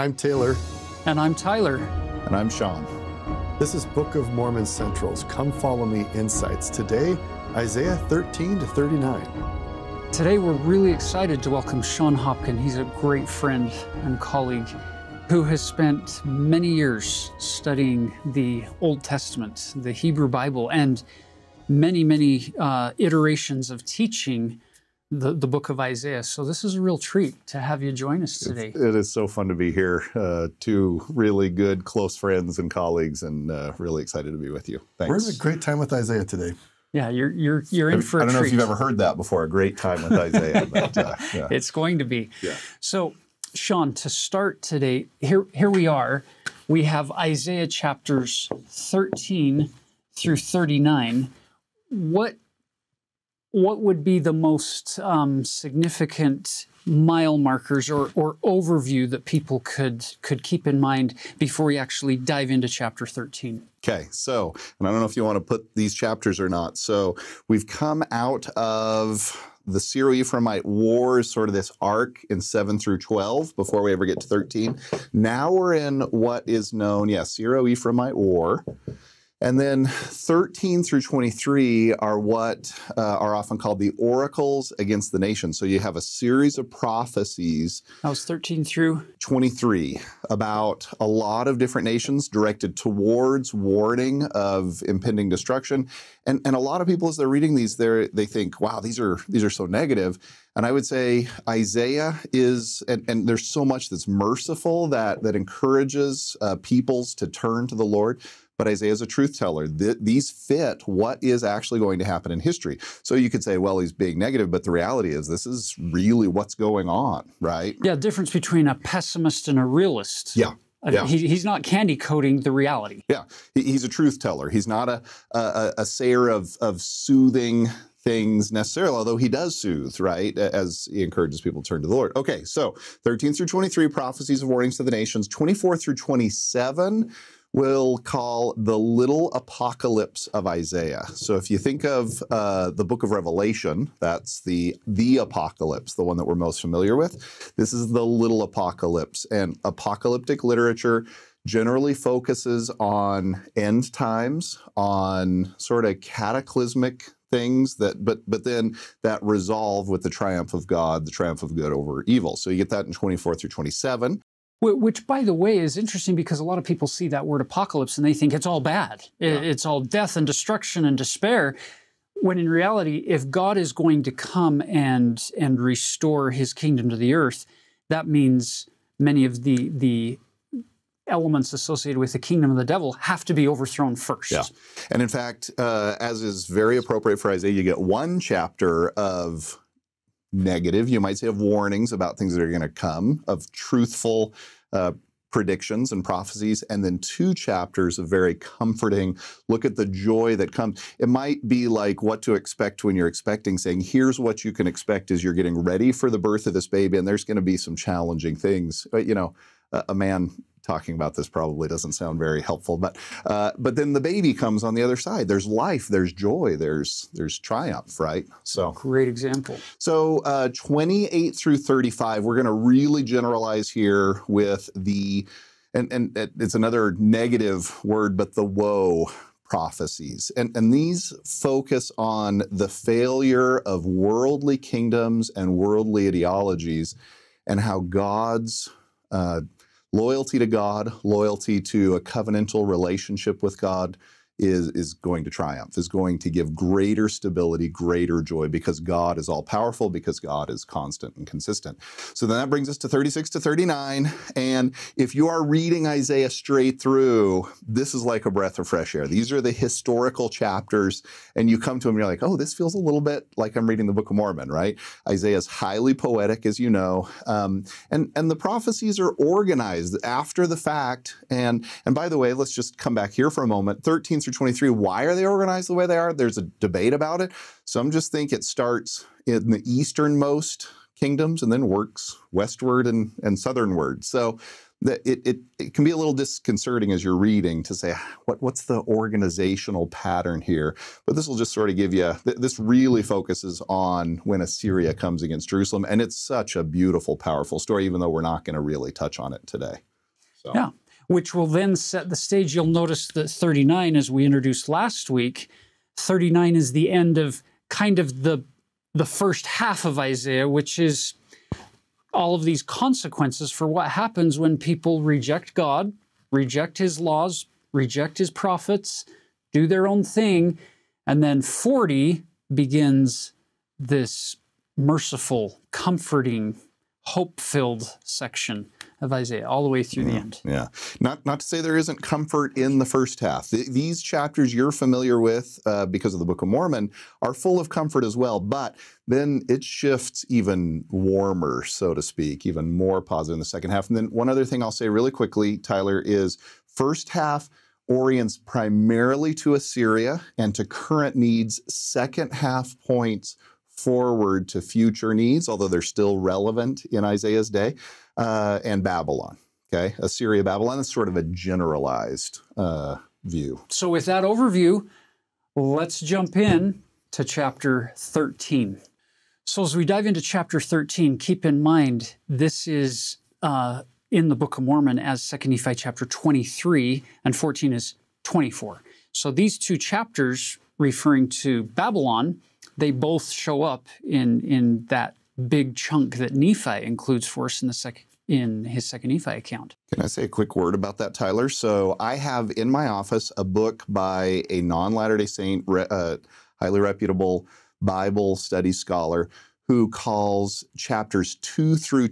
I'm Taylor. And I'm Tyler. And I'm Shon. This is Book of Mormon Central's Come Follow Me Insights. Today, Isaiah 13 to 39. Today we're really excited to welcome Shon Hopkin. He's a great friend and colleague who has spent many years studying the Old Testament, the Hebrew Bible, and many iterations of teaching the book of Isaiah. So this is a real treat to have you join us today. It is so fun to be here. Two really good, close friends and colleagues, and really excited to be with you. Thanks. We're having a great time with Isaiah today. Yeah, you're in for a treat. I don't know if you've ever heard that before, a great time with Isaiah. But, yeah. It's going to be. Yeah. So, Shon, to start today, here we are. We have Isaiah chapters 13 through 39. What would be the most significant mile markers or overview that people could keep in mind before we actually dive into chapter 13? Okay, so, and I don't know if you want to put these chapters or not. So we've come out of the Syro-Ephraimite Wars, sort of this arc in 7 through 12 before we ever get to 13. Now we're in what is known, Syro-Ephraimite War. And then 13 through 23 are what are often called the oracles against the nation. So you have a series of prophecies. That was 13 through? 23, about a lot of different nations directed towards warning of impending destruction. And a lot of people, as they're reading these, they think, wow, these are so negative. And I would say Isaiah is, and there's so much that's merciful that encourages peoples to turn to the Lord. But Isaiah is a truth teller. These fit what is actually going to happen in history. So you could say, well, he's being negative, but the reality is this is really what's going on, right? Yeah, difference between a pessimist and a realist. Yeah. Yeah. He's not candy coating the reality. Yeah, he's a truth teller. He's not a sayer of soothing things necessarily, although he does soothe, right, as he encourages people to turn to the Lord. Okay, so 13 through 23, prophecies of warnings to the nations. 24 through 27, we'll call the little apocalypse of Isaiah. So if you think of the book of Revelation, that's the apocalypse, the one that we're most familiar with. This is the little apocalypse. And apocalyptic literature generally focuses on end times, on sort of cataclysmic things but then that resolve with the triumph of God, the triumph of good over evil. So you get that in 24 through 27. Which, by the way, is interesting because a lot of people see that word apocalypse and they think it's all bad. Yeah. It's all death and destruction and despair. When in reality, if God is going to come and restore his kingdom to the earth, that means many of the elements associated with the kingdom of the devil have to be overthrown first. Yeah. And in fact, as is very appropriate for Isaiah, you get one chapter of negative, you might say, of warnings about things that are going to come, of truthful predictions and prophecies, and then 2 chapters of very comforting, look at the joy that comes. It might be like what to expect when you're expecting, saying, here's what you can expect as you're getting ready for the birth of this baby, and there's going to be some challenging things. You know, a man talking about this probably doesn't sound very helpful, but then the baby comes on the other side. There's life, there's joy, there's triumph, right? So great example. So 28 through 35, we're going to really generalize here with and it's another negative word, but the woe prophecies. And these focus on the failure of worldly kingdoms and worldly ideologies and how God's loyalty to God, loyalty to a covenantal relationship with God is going to triumph, is going to give greater stability, greater joy, because God is all-powerful, because God is constant and consistent. So then that brings us to 36 to 39, and if you are reading Isaiah straight through, this is like a breath of fresh air. These are the historical chapters, and you come to them and you're like, oh, this feels a little bit like I'm reading the Book of Mormon, right? Isaiah is highly poetic, as you know, and the prophecies are organized after the fact, and by the way, let's just come back here for a moment. 13 through 23, why are they organized the way they are? There's a debate about it. Some just think it starts in the easternmost kingdoms and then works westward and southernward. So it can be a little disconcerting as you're reading to say, what's the organizational pattern here? But this will just sort of give you, this really focuses on when Assyria comes against Jerusalem. And it's such a beautiful, powerful story, even though we're not going to really touch on it today. So. Yeah, which will then set the stage. You'll notice that 39, as we introduced last week, 39 is the end of kind of the first half of Isaiah, which is all of these consequences for what happens when people reject God, reject his laws, reject his prophets, do their own thing. And then 40 begins this merciful, comforting, hope-filled section of Isaiah, all the way through the end. Yeah. Not to say there isn't comfort in the first half. These chapters you're familiar with because of the Book of Mormon are full of comfort as well, but then it shifts even warmer, so to speak, even more positive in the second half. And then one other thing I'll say really quickly, Tyler, is first half orients primarily to Assyria and to current needs. Second half points forward to future needs, although they're still relevant in Isaiah's day, and Babylon. Okay, Assyria, Babylon is sort of a generalized view. So with that overview, let's jump in to chapter 13. So as we dive into chapter 13, keep in mind this is in the Book of Mormon as 2 Nephi chapter 23, and 14 is 24. So these two chapters referring to Babylon, they both show up in that big chunk that Nephi includes for us in his 2 Nephi account. Can I say a quick word about that, Tyler? So I have in my office a book by a non-Latter-day Saint, highly reputable Bible study scholar who calls chapters 2 through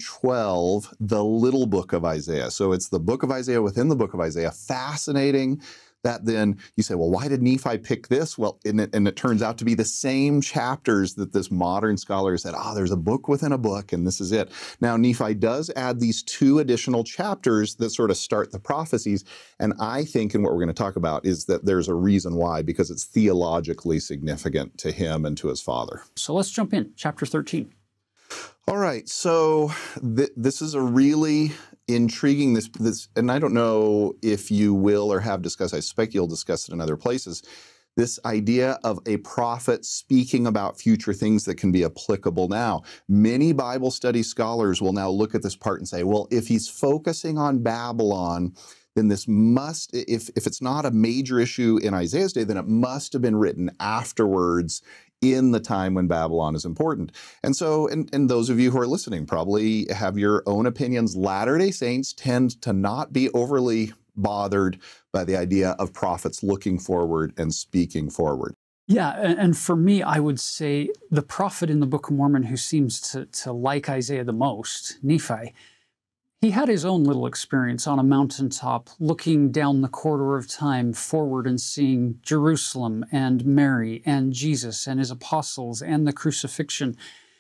12 the little book of Isaiah. So it's the book of Isaiah within the book of Isaiah. Fascinating that then you say, well, why did Nephi pick this? Well, and it turns out to be the same chapters that this modern scholar said, there's a book within a book, and this is it. Now, Nephi does add these two additional chapters that sort of start the prophecies, and I think, and what we're going to talk about, is that there's a reason why, because it's theologically significant to him and to his father. So let's jump in, chapter 13. All right, so this is a really intriguing, and I don't know if you will or have discussed, I suspect you'll discuss it in other places, this idea of a prophet speaking about future things that can be applicable now. Many Bible study scholars will now look at this part and say, well, if he's focusing on Babylon, then this must, if it's not a major issue in Isaiah's day, then it must have been written afterwards in the time when Babylon is important. And so, and those of you who are listening probably have your own opinions. Latter-day Saints tend to not be overly bothered by the idea of prophets looking forward and speaking forward. Yeah, and for me, I would say the prophet in the Book of Mormon who seems to like Isaiah the most, Nephi, he had his own little experience on a mountaintop, looking down the corridor of time forward and seeing Jerusalem and Mary and Jesus and his apostles and the crucifixion.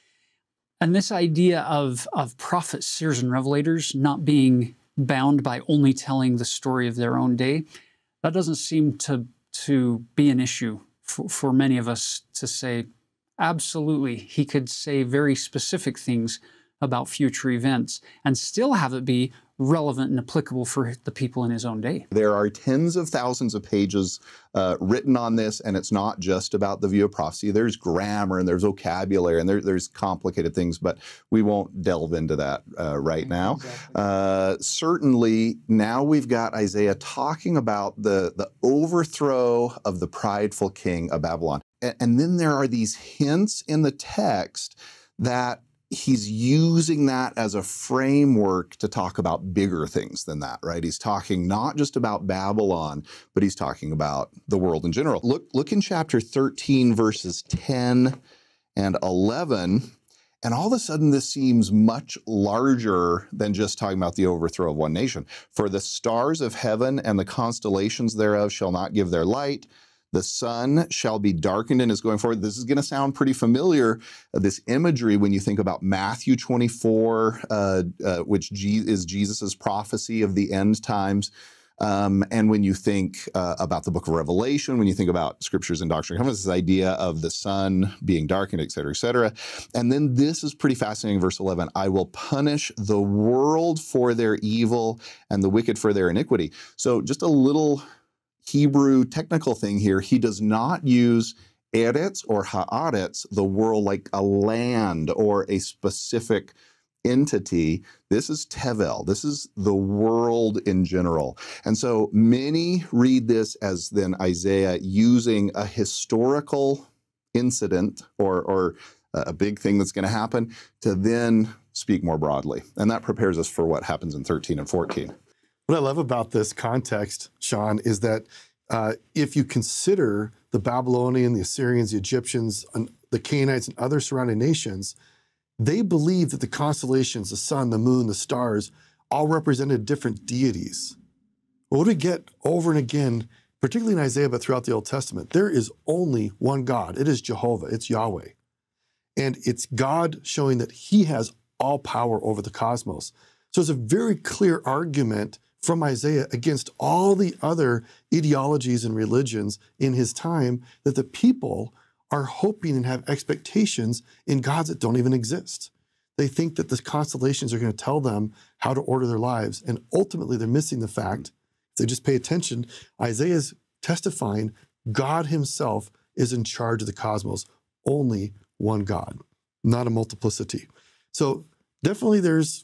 And this idea of prophets, seers, and revelators not being bound by only telling the story of their own day, that doesn't seem to be an issue for many of us to say, absolutely, he could say very specific things about future events and still have it be relevant and applicable for the people in his own day. There are tens of thousands of pages written on this, and it's not just about the view of prophecy. There's grammar and there's vocabulary and there's complicated things, but we won't delve into that right now. Exactly. Certainly, now we've got Isaiah talking about the overthrow of the prideful king of Babylon. And then there are these hints in the text that he's using that as a framework to talk about bigger things than that, right? He's talking not just about Babylon, but he's talking about the world in general. Look in chapter 13, verses 10 and 11, and all of a sudden this seems much larger than just talking about the overthrow of one nation. For the stars of heaven and the constellations thereof shall not give their light. The sun shall be darkened and is going forward. This is going to sound pretty familiar, this imagery, when you think about Matthew 24, which is Jesus' prophecy of the end times. And when you think about the book of Revelation, when you think about scriptures and doctrine, comes this idea of the sun being darkened, et cetera, et cetera. And then this is pretty fascinating, verse 11. I will punish the world for their evil and the wicked for their iniquity. So just a little Hebrew technical thing here, he does not use eretz or haaretz, the world, like a land or a specific entity. This is Tevel. This is the world in general. And so many read this as then Isaiah using a historical incident or a big thing that's going to happen to then speak more broadly. And that prepares us for what happens in 13 and 14. What I love about this context, Shon, is that if you consider the Babylonian, the Assyrians, the Egyptians, and the Canaanites, and other surrounding nations, they believed that the constellations, the sun, the moon, the stars, all represented different deities. What do we get over and again, particularly in Isaiah, but throughout the Old Testament? There is only one God. It is Jehovah. It's Yahweh. And it's God showing that he has all power over the cosmos. So it's a very clear argument from Isaiah against all the other ideologies and religions in his time that the people are hoping and have expectations in gods that don't even exist. They think that the constellations are going to tell them how to order their lives. And ultimately, they're missing the fact, if they just pay attention, Isaiah's testifying God himself is in charge of the cosmos. Only one God, not a multiplicity. So definitely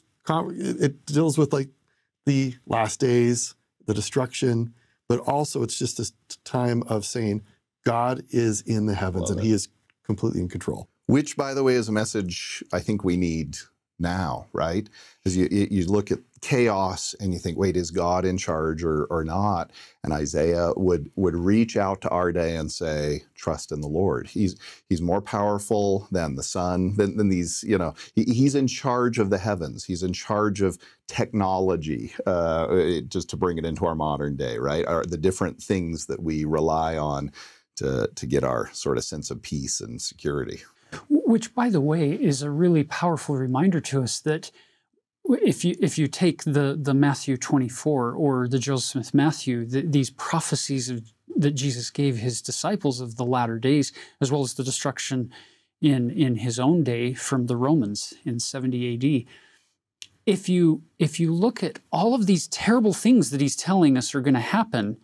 it deals with like the last days, the destruction, but also it's just this time of saying God is in the heavens and he is completely in control. Which, by the way, is a message I think we need now, right? As you look at chaos and you think, wait, is God in charge or not? And Isaiah would reach out to our day and say, trust in the Lord. He's more powerful than the sun, than these, he's in charge of the heavens. He's in charge of technology, just to bring it into our modern day, right? The different things that we rely on to get our sort of sense of peace and security. Which, by the way, is a really powerful reminder to us that if you take the Matthew 24 or the Joseph Smith Matthew, these prophecies that Jesus gave his disciples of the latter days, as well as the destruction in his own day from the Romans in 70 AD, if you look at all of these terrible things that he's telling us are going to happen,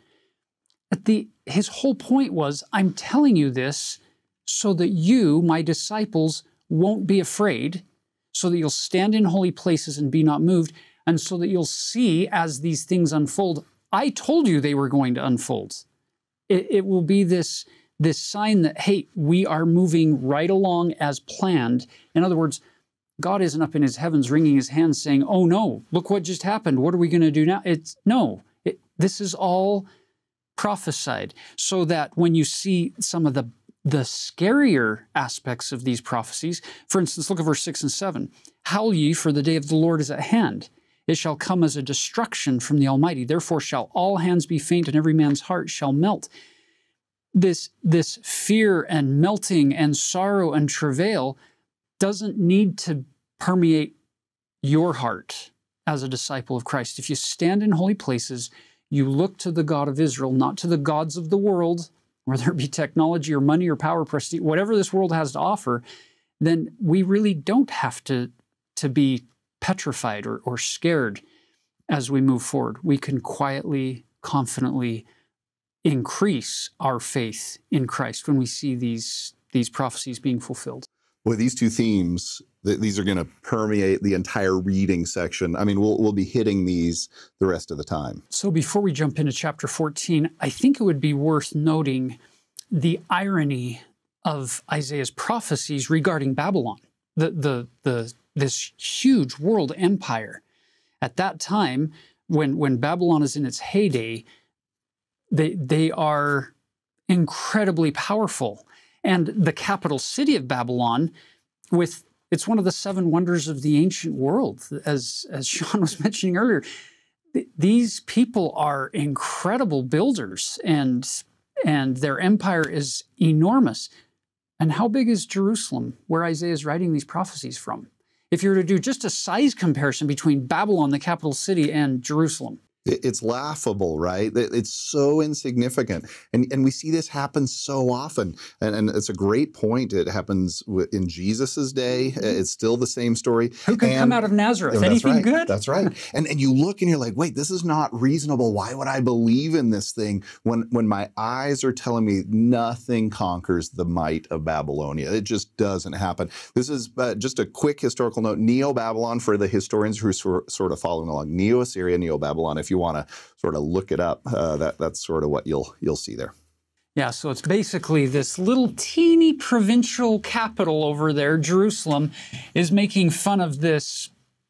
his whole point was, I'm telling you this so that you, my disciples, won't be afraid, so that you'll stand in holy places and be not moved, and so that you'll see as these things unfold. I told you they were going to unfold. It will be this sign that, hey, we are moving right along as planned. In other words, God isn't up in his heavens wringing his hands saying, oh no, look what just happened. What are we going to do now? This is all prophesied, so that when you see some of the scarier aspects of these prophecies, for instance, look at verse 6 and 7. Howl ye, for the day of the Lord is at hand. It shall come as a destruction from the Almighty. Therefore shall all hands be faint, and every man's heart shall melt. This fear and melting and sorrow and travail doesn't need to permeate your heart as a disciple of Christ. If you stand in holy places, you look to the God of Israel, not to the gods of the world, whether it be technology or money or power, prestige, whatever this world has to offer, then we really don't have to be petrified or scared as we move forward. We can quietly, confidently increase our faith in Christ when we see these prophecies being fulfilled. Well, these two themes, these are going to permeate the entire reading section. I mean, we'll be hitting these the rest of the time. So before we jump into chapter 14, I think it would be worth noting the irony of Isaiah's prophecies regarding Babylon, this huge world empire. At that time, when Babylon is in its heyday, they are incredibly powerful. And the capital city of Babylon, it's one of the seven wonders of the ancient world, as Shon was mentioning earlier. These people are incredible builders, and their empire is enormous. And how big is Jerusalem, where Isaiah is writing these prophecies from? If you were to do just a size comparison between Babylon, the capital city, and Jerusalem. It's laughable, right? It's so insignificant. And we see this happen so often. And it's a great point. It happens in Jesus's day. It's still the same story. Who can come out of Nazareth? Anything good? That's right. And you look and you're like, wait, this is not reasonable. Why would I believe in this thing when my eyes are telling me nothing conquers the might of Babylonia? It just doesn't happen. This is just a quick historical note. Neo-Babylon, for the historians who are sort of following along. Neo-Assyria, Neo-Babylon. If you want to sort of look it up, that's sort of what you'll see there. Yeah, so it's basically this little teeny provincial capital over there, Jerusalem, is making fun of this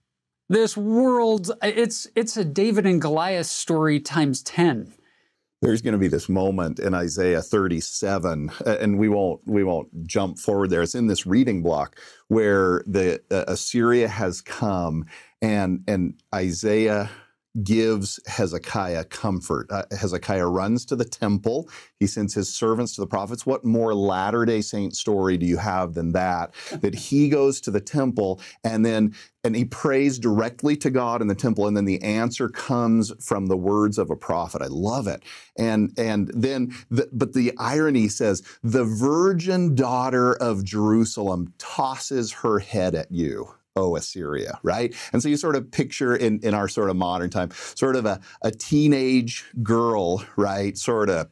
world. It's a David and Goliath story times 10. There's going to be this moment in Isaiah 37, and we won't jump forward there. It's in this reading block where the Assyria has come, and Isaiah gives Hezekiah comfort. Hezekiah runs to the temple. He sends his servants to the prophets. What more Latter-day Saint story do you have than that? That he goes to the temple and he prays directly to God in the temple, and then the answer comes from the words of a prophet. I love it. But the irony says, the virgin daughter of Jerusalem tosses her head at you, O Assyria, right? And so you sort of picture in our sort of modern time, sort of a teenage girl, right? Sort of,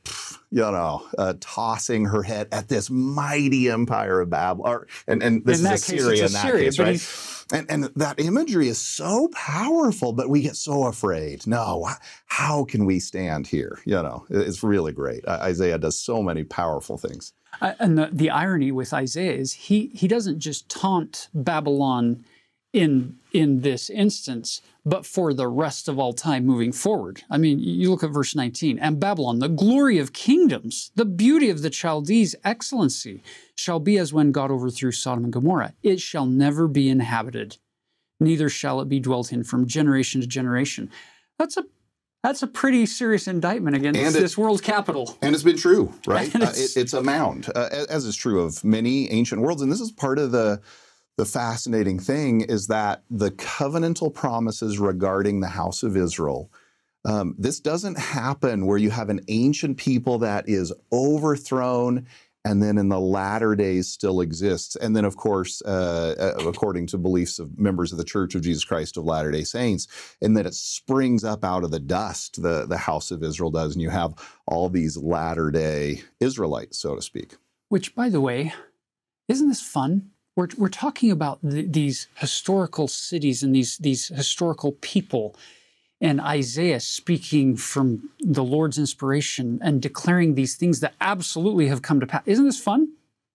tossing her head at this mighty empire of Babylon. And this is Assyria in that case, right? And that imagery is so powerful, but we get so afraid. No, how can we stand here? It's really great. Isaiah does so many powerful things. And the irony with Isaiah is he doesn't just taunt Babylon in this instance, but for the rest of all time moving forward. I mean, you look at verse 19, and Babylon, the glory of kingdoms, the beauty of the Chaldees' excellency, shall be as when God overthrew Sodom and Gomorrah. It shall never be inhabited, neither shall it be dwelt in from generation to generation. That's a pretty serious indictment against this world's capital. And it's been true, right? It's a mound, as is true of many ancient worlds. And this is part of the fascinating thing, is that the covenantal promises regarding the house of Israel, this doesn't happen where you have an ancient people that is overthrown and then in the latter days still exists. And then, of course, according to beliefs of members of the Church of Jesus Christ of Latter-day Saints, and that it springs up out of the dust, the house of Israel does, and you have all these latter-day Israelites, so to speak. Which, by the way, isn't this fun? We're talking about these historical cities and these historical people, and Isaiah speaking from the Lord's inspiration and declaring these things that absolutely have come to pass. Isn't this fun?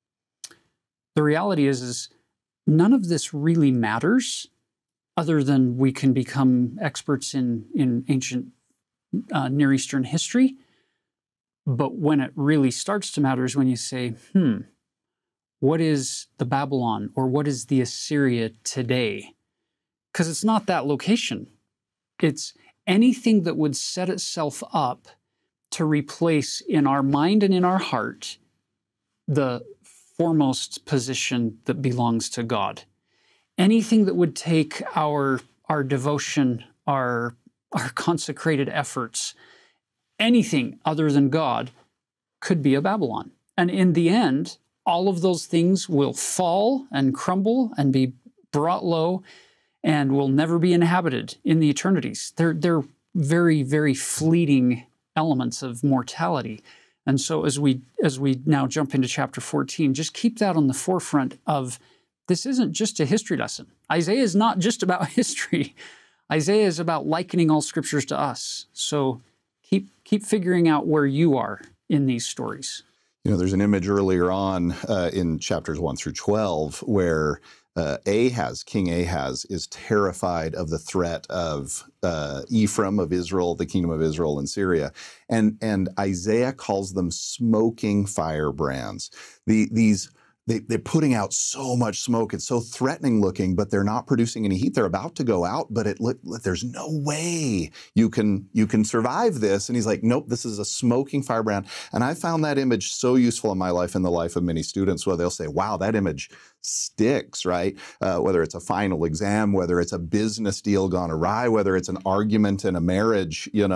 The reality is none of this really matters, other than we can become experts in ancient Near Eastern history. But when it really starts to matter is when you say, what is the Babylon, or what is the Assyria today? Because it's not that location. It's anything that would set itself up to replace in our mind and in our heart the foremost position that belongs to God. Anything that would take our devotion, our consecrated efforts, anything other than God could be a Babylon. And in the end, all of those things will fall and crumble and be brought low and will never be inhabited in the eternities. They're very, very fleeting elements of mortality. And so as we now jump into chapter 14, just keep that on the forefront of this isn't just a history lesson. Isaiah is not just about history. Isaiah is about likening all scriptures to us. So keep figuring out where you are in these stories. There's an image earlier on in chapters 1 through 12 where King Ahaz is terrified of the threat of Ephraim, of Israel, the kingdom of Israel and Syria. And Isaiah calls them smoking firebrands. They're putting out so much smoke. It's so threatening looking, but they're not producing any heat. They're about to go out, but there's no way you can survive this. And he's like, nope, this is a smoking firebrand. And I found that image so useful in my life and the life of many students, where they'll say, wow, that image sticks, right? Whether it's a final exam, whether it's a business deal gone awry, whether it's an argument in a marriage, and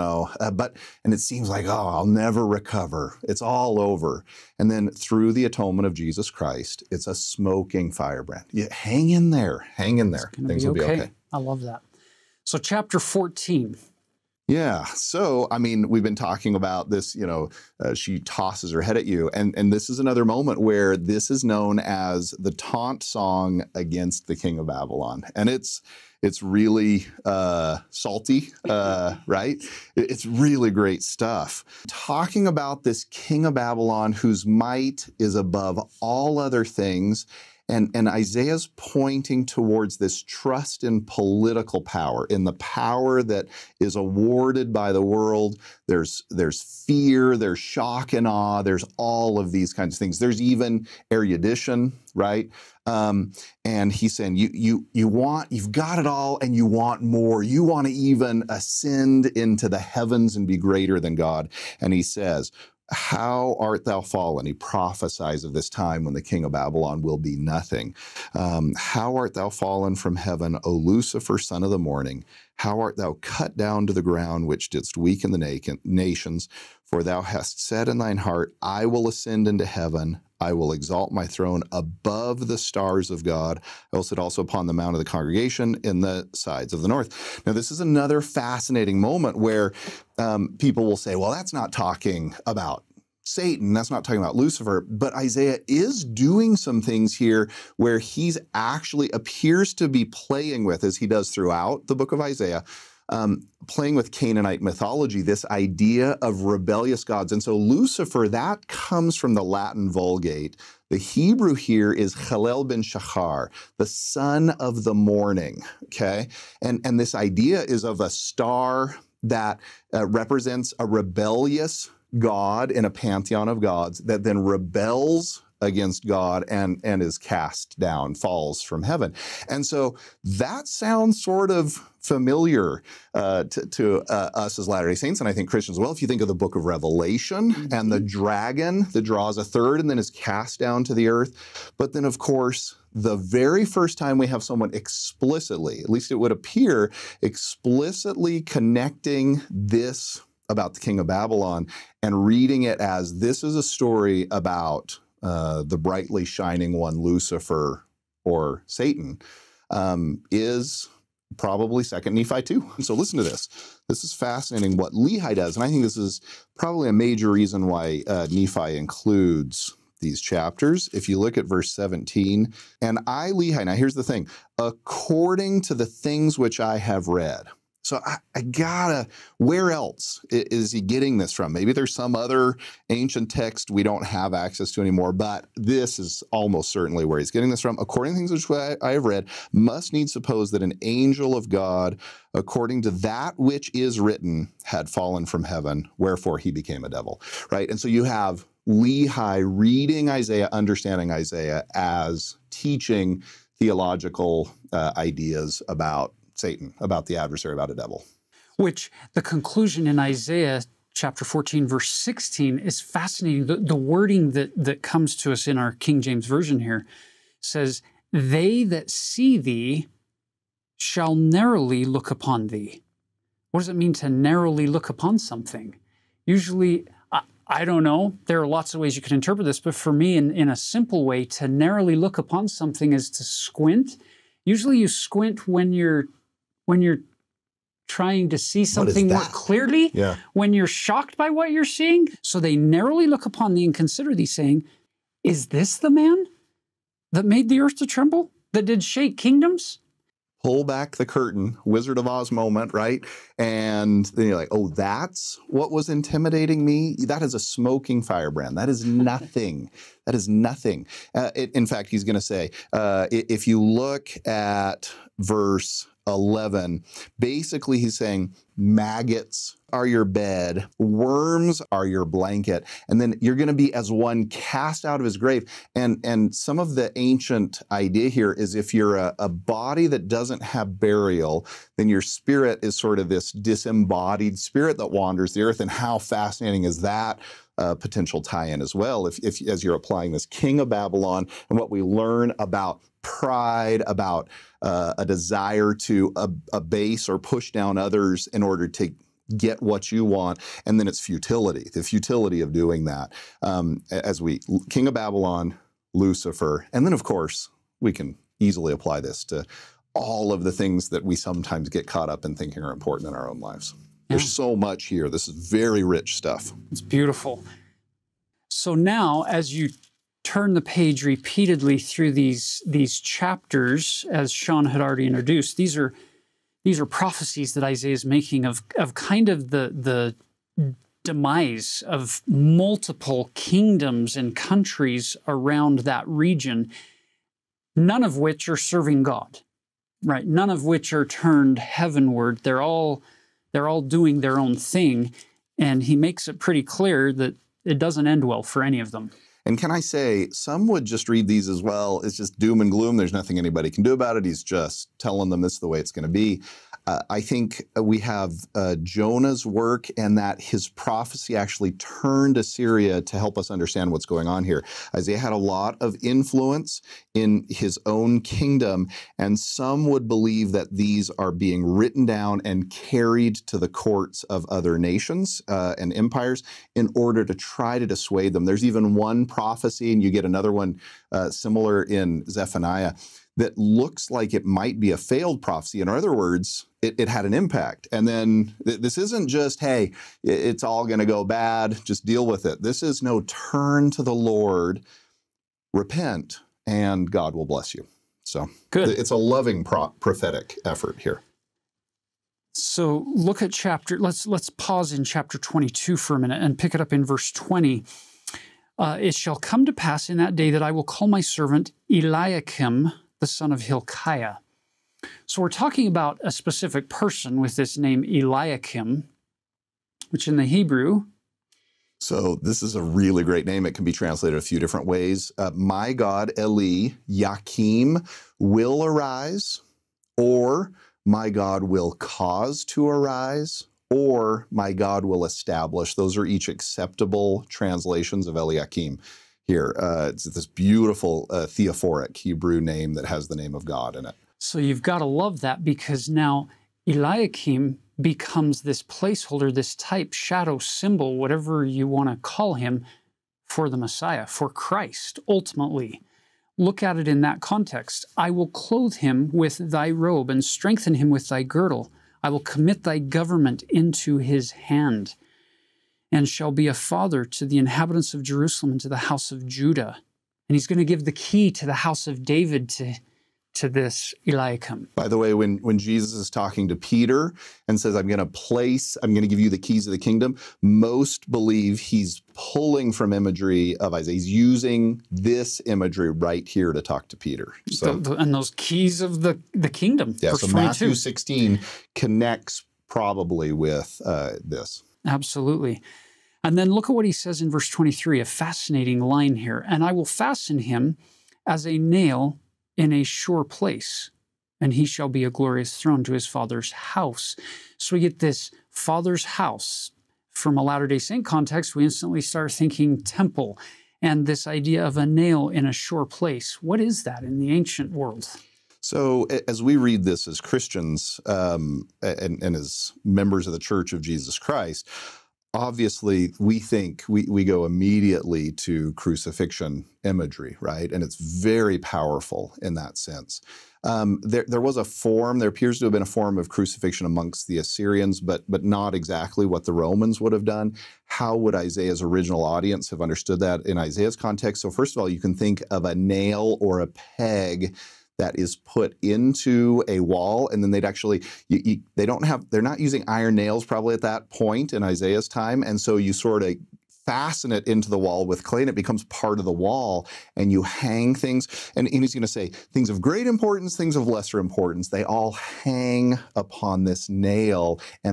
it seems like, oh, I'll never recover. It's all over. And then through the atonement of Jesus Christ, it's a smoking firebrand. Hang in there. Things will be okay. I love that. So chapter 14. Yeah. So, I mean, we've been talking about this, she tosses her head at you. And this is another moment where this is known as the taunt song against the king of Babylon. And it's really salty, right? It's really great stuff. Talking about this king of Babylon whose might is above all other things. And Isaiah's pointing towards this trust in political power, in the power that is awarded by the world. There's fear, there's shock and awe, there's all of these kinds of things. There's even erudition, right? And he's saying, you've got it all and you want more. You want to even ascend into the heavens and be greater than God. And he says, how art thou fallen? He prophesies of this time when the king of Babylon will be nothing. How art thou fallen from heaven, O Lucifer, son of the morning? How art thou cut down to the ground, which didst weaken the nations? For thou hast said in thine heart, I will ascend into heaven. I will exalt my throne above the stars of God. I will sit also upon the mount of the congregation in the sides of the north. Now, this is another fascinating moment where people will say, well, that's not talking about Satan. That's not talking about Lucifer. But Isaiah is doing some things here where he's actually appears to be playing with, as he does throughout the book of Isaiah, playing with Canaanite mythology, this idea of rebellious gods. And so Lucifer, that comes from the Latin Vulgate. The Hebrew here is Chalel ben Shachar, the son of the morning, okay? And this idea is of a star that represents a rebellious god in a pantheon of gods that then rebels against God and is cast down, falls from heaven. And so that sounds sort of familiar to us as Latter-day Saints, and I think Christians as well. If you think of the book of Revelation and the dragon that draws a third and then is cast down to the earth. But then, of course, the very first time we have someone explicitly, at least it would appear, explicitly connecting this about the king of Babylon and reading it as this is a story about the brightly shining one, Lucifer or Satan, is probably 2 Nephi 2. So listen to this. This is fascinating what Lehi does, and I think this is probably a major reason why Nephi includes these chapters. If you look at verse 17, and I, Lehi, now here's the thing, according to the things which I have read. So I gotta, where else is he getting this from? Maybe there's some other ancient text we don't have access to anymore, but this is almost certainly where he's getting this from. According to things which I have read, must needs suppose that an angel of God, according to that which is written, had fallen from heaven, wherefore he became a devil, right? And so you have Lehi reading Isaiah, understanding Isaiah as teaching theological ideas about Satan, about the adversary, about a devil. Which the conclusion in Isaiah chapter 14, verse 16 is fascinating. The wording that comes to us in our King James Version here says, they that see thee shall narrowly look upon thee. What does it mean to narrowly look upon something? Usually, I don't know, there are lots of ways you can interpret this, but for me, in a simple way, to narrowly look upon something is to squint. Usually you squint when you're trying to see something more clearly, when you're shocked by what you're seeing. So they narrowly look upon thee and consider thee, saying, is this the man that made the earth to tremble, that did shake kingdoms? Pull back the curtain, Wizard of Oz moment, right? And then you're like, oh, that's what was intimidating me? That is a smoking firebrand. That is nothing. That is nothing. In fact, he's going to say, if you look at verse 11, basically he's saying, maggots are your bed, worms are your blanket, and then you're going to be as one cast out of his grave. And some of the ancient idea here is if you're a body that doesn't have burial, then your spirit is sort of this disembodied spirit that wanders the earth. And how fascinating is that? Potential tie-in as well, if as you're applying this king of Babylon and what we learn about pride, about a desire to abase or push down others in order to get what you want, and then it's futility, the futility of doing that. King of Babylon, Lucifer, and then of course we can easily apply this to all of the things that we sometimes get caught up in thinking are important in our own lives. There's so much here. This is very rich stuff. It's beautiful. So now, as you turn the page repeatedly through these chapters, as Shon had already introduced, these are prophecies that Isaiah is making of kind of the demise of multiple kingdoms and countries around that region, none of which are serving God, right? None of which are turned heavenward. They're all doing their own thing, and he makes it pretty clear that it doesn't end well for any of them. And can I say, some would just read these as well. It's just doom and gloom. There's nothing anybody can do about it. He's just telling them this is the way it's going to be. I think we have Jonah's work, and that his prophecy actually turned Assyria to help us understand what's going on here. Isaiah had a lot of influence in his own kingdom, and some would believe that these are being written down and carried to the courts of other nations and empires in order to try to dissuade them. There's even one prophecy, and you get another one similar in Zephaniah, that looks like it might be a failed prophecy. In other words, it had an impact. And then this isn't just, hey, it's all going to go bad, just deal with it. This is no, turn to the Lord, repent, and God will bless you. So good. It's a loving prophetic effort here. So look at let's pause in chapter 22 for a minute and pick it up in verse 20. It shall come to pass in that day that I will call my servant Eliakim, the son of Hilkiah. So we're talking about a specific person with this name Eliakim, which in the Hebrew... So this is a really great name. It can be translated a few different ways. My God, Eliakim, will arise, or my God will cause to arise, or my God will establish. Those are each acceptable translations of Eliakim here. It's this beautiful theophoric Hebrew name that has the name of God in it. So you've got to love that, because now Eliakim becomes this placeholder, this type, shadow, symbol, whatever you want to call him, for the Messiah, for Christ, ultimately. Look at it in that context. I will clothe him with thy robe and strengthen him with thy girdle. I will commit thy government into his hand, and shall be a father to the inhabitants of Jerusalem and to the house of Judah. And he's going to give the key to the house of David to this Eliakim. By the way, when Jesus is talking to Peter and says, I'm going to give you the keys of the kingdom, most believe he's pulling from imagery of Isaiah. He's using this imagery right here to talk to Peter. So, and those keys of the kingdom. Yeah, so Matthew 16 connects probably with this. Absolutely. And then look at what he says in verse 23, a fascinating line here. And I will fasten him as a nail in a sure place, and he shall be a glorious throne to his father's house. So we get this father's house. From a Latter-day Saint context, we instantly start thinking temple, and this idea of a nail in a sure place. What is that in the ancient world? So as we read this as Christians and as members of the Church of Jesus Christ, obviously, we think we go immediately to crucifixion imagery, right? And it's very powerful in that sense. There was a form, there appears to have been a form of crucifixion amongst the Assyrians, but not exactly what the Romans would have done. How would Isaiah's original audience have understood that in Isaiah's context? So first of all, you can think of a nail or a peg that is put into a wall, and then they'd actually, they're not using iron nails probably at that point in Isaiah's time, and so you sort of fasten it into the wall with clay, and it becomes part of the wall, and you hang things. And he's going to say, things of great importance, things of lesser importance, they all hang upon this nail, and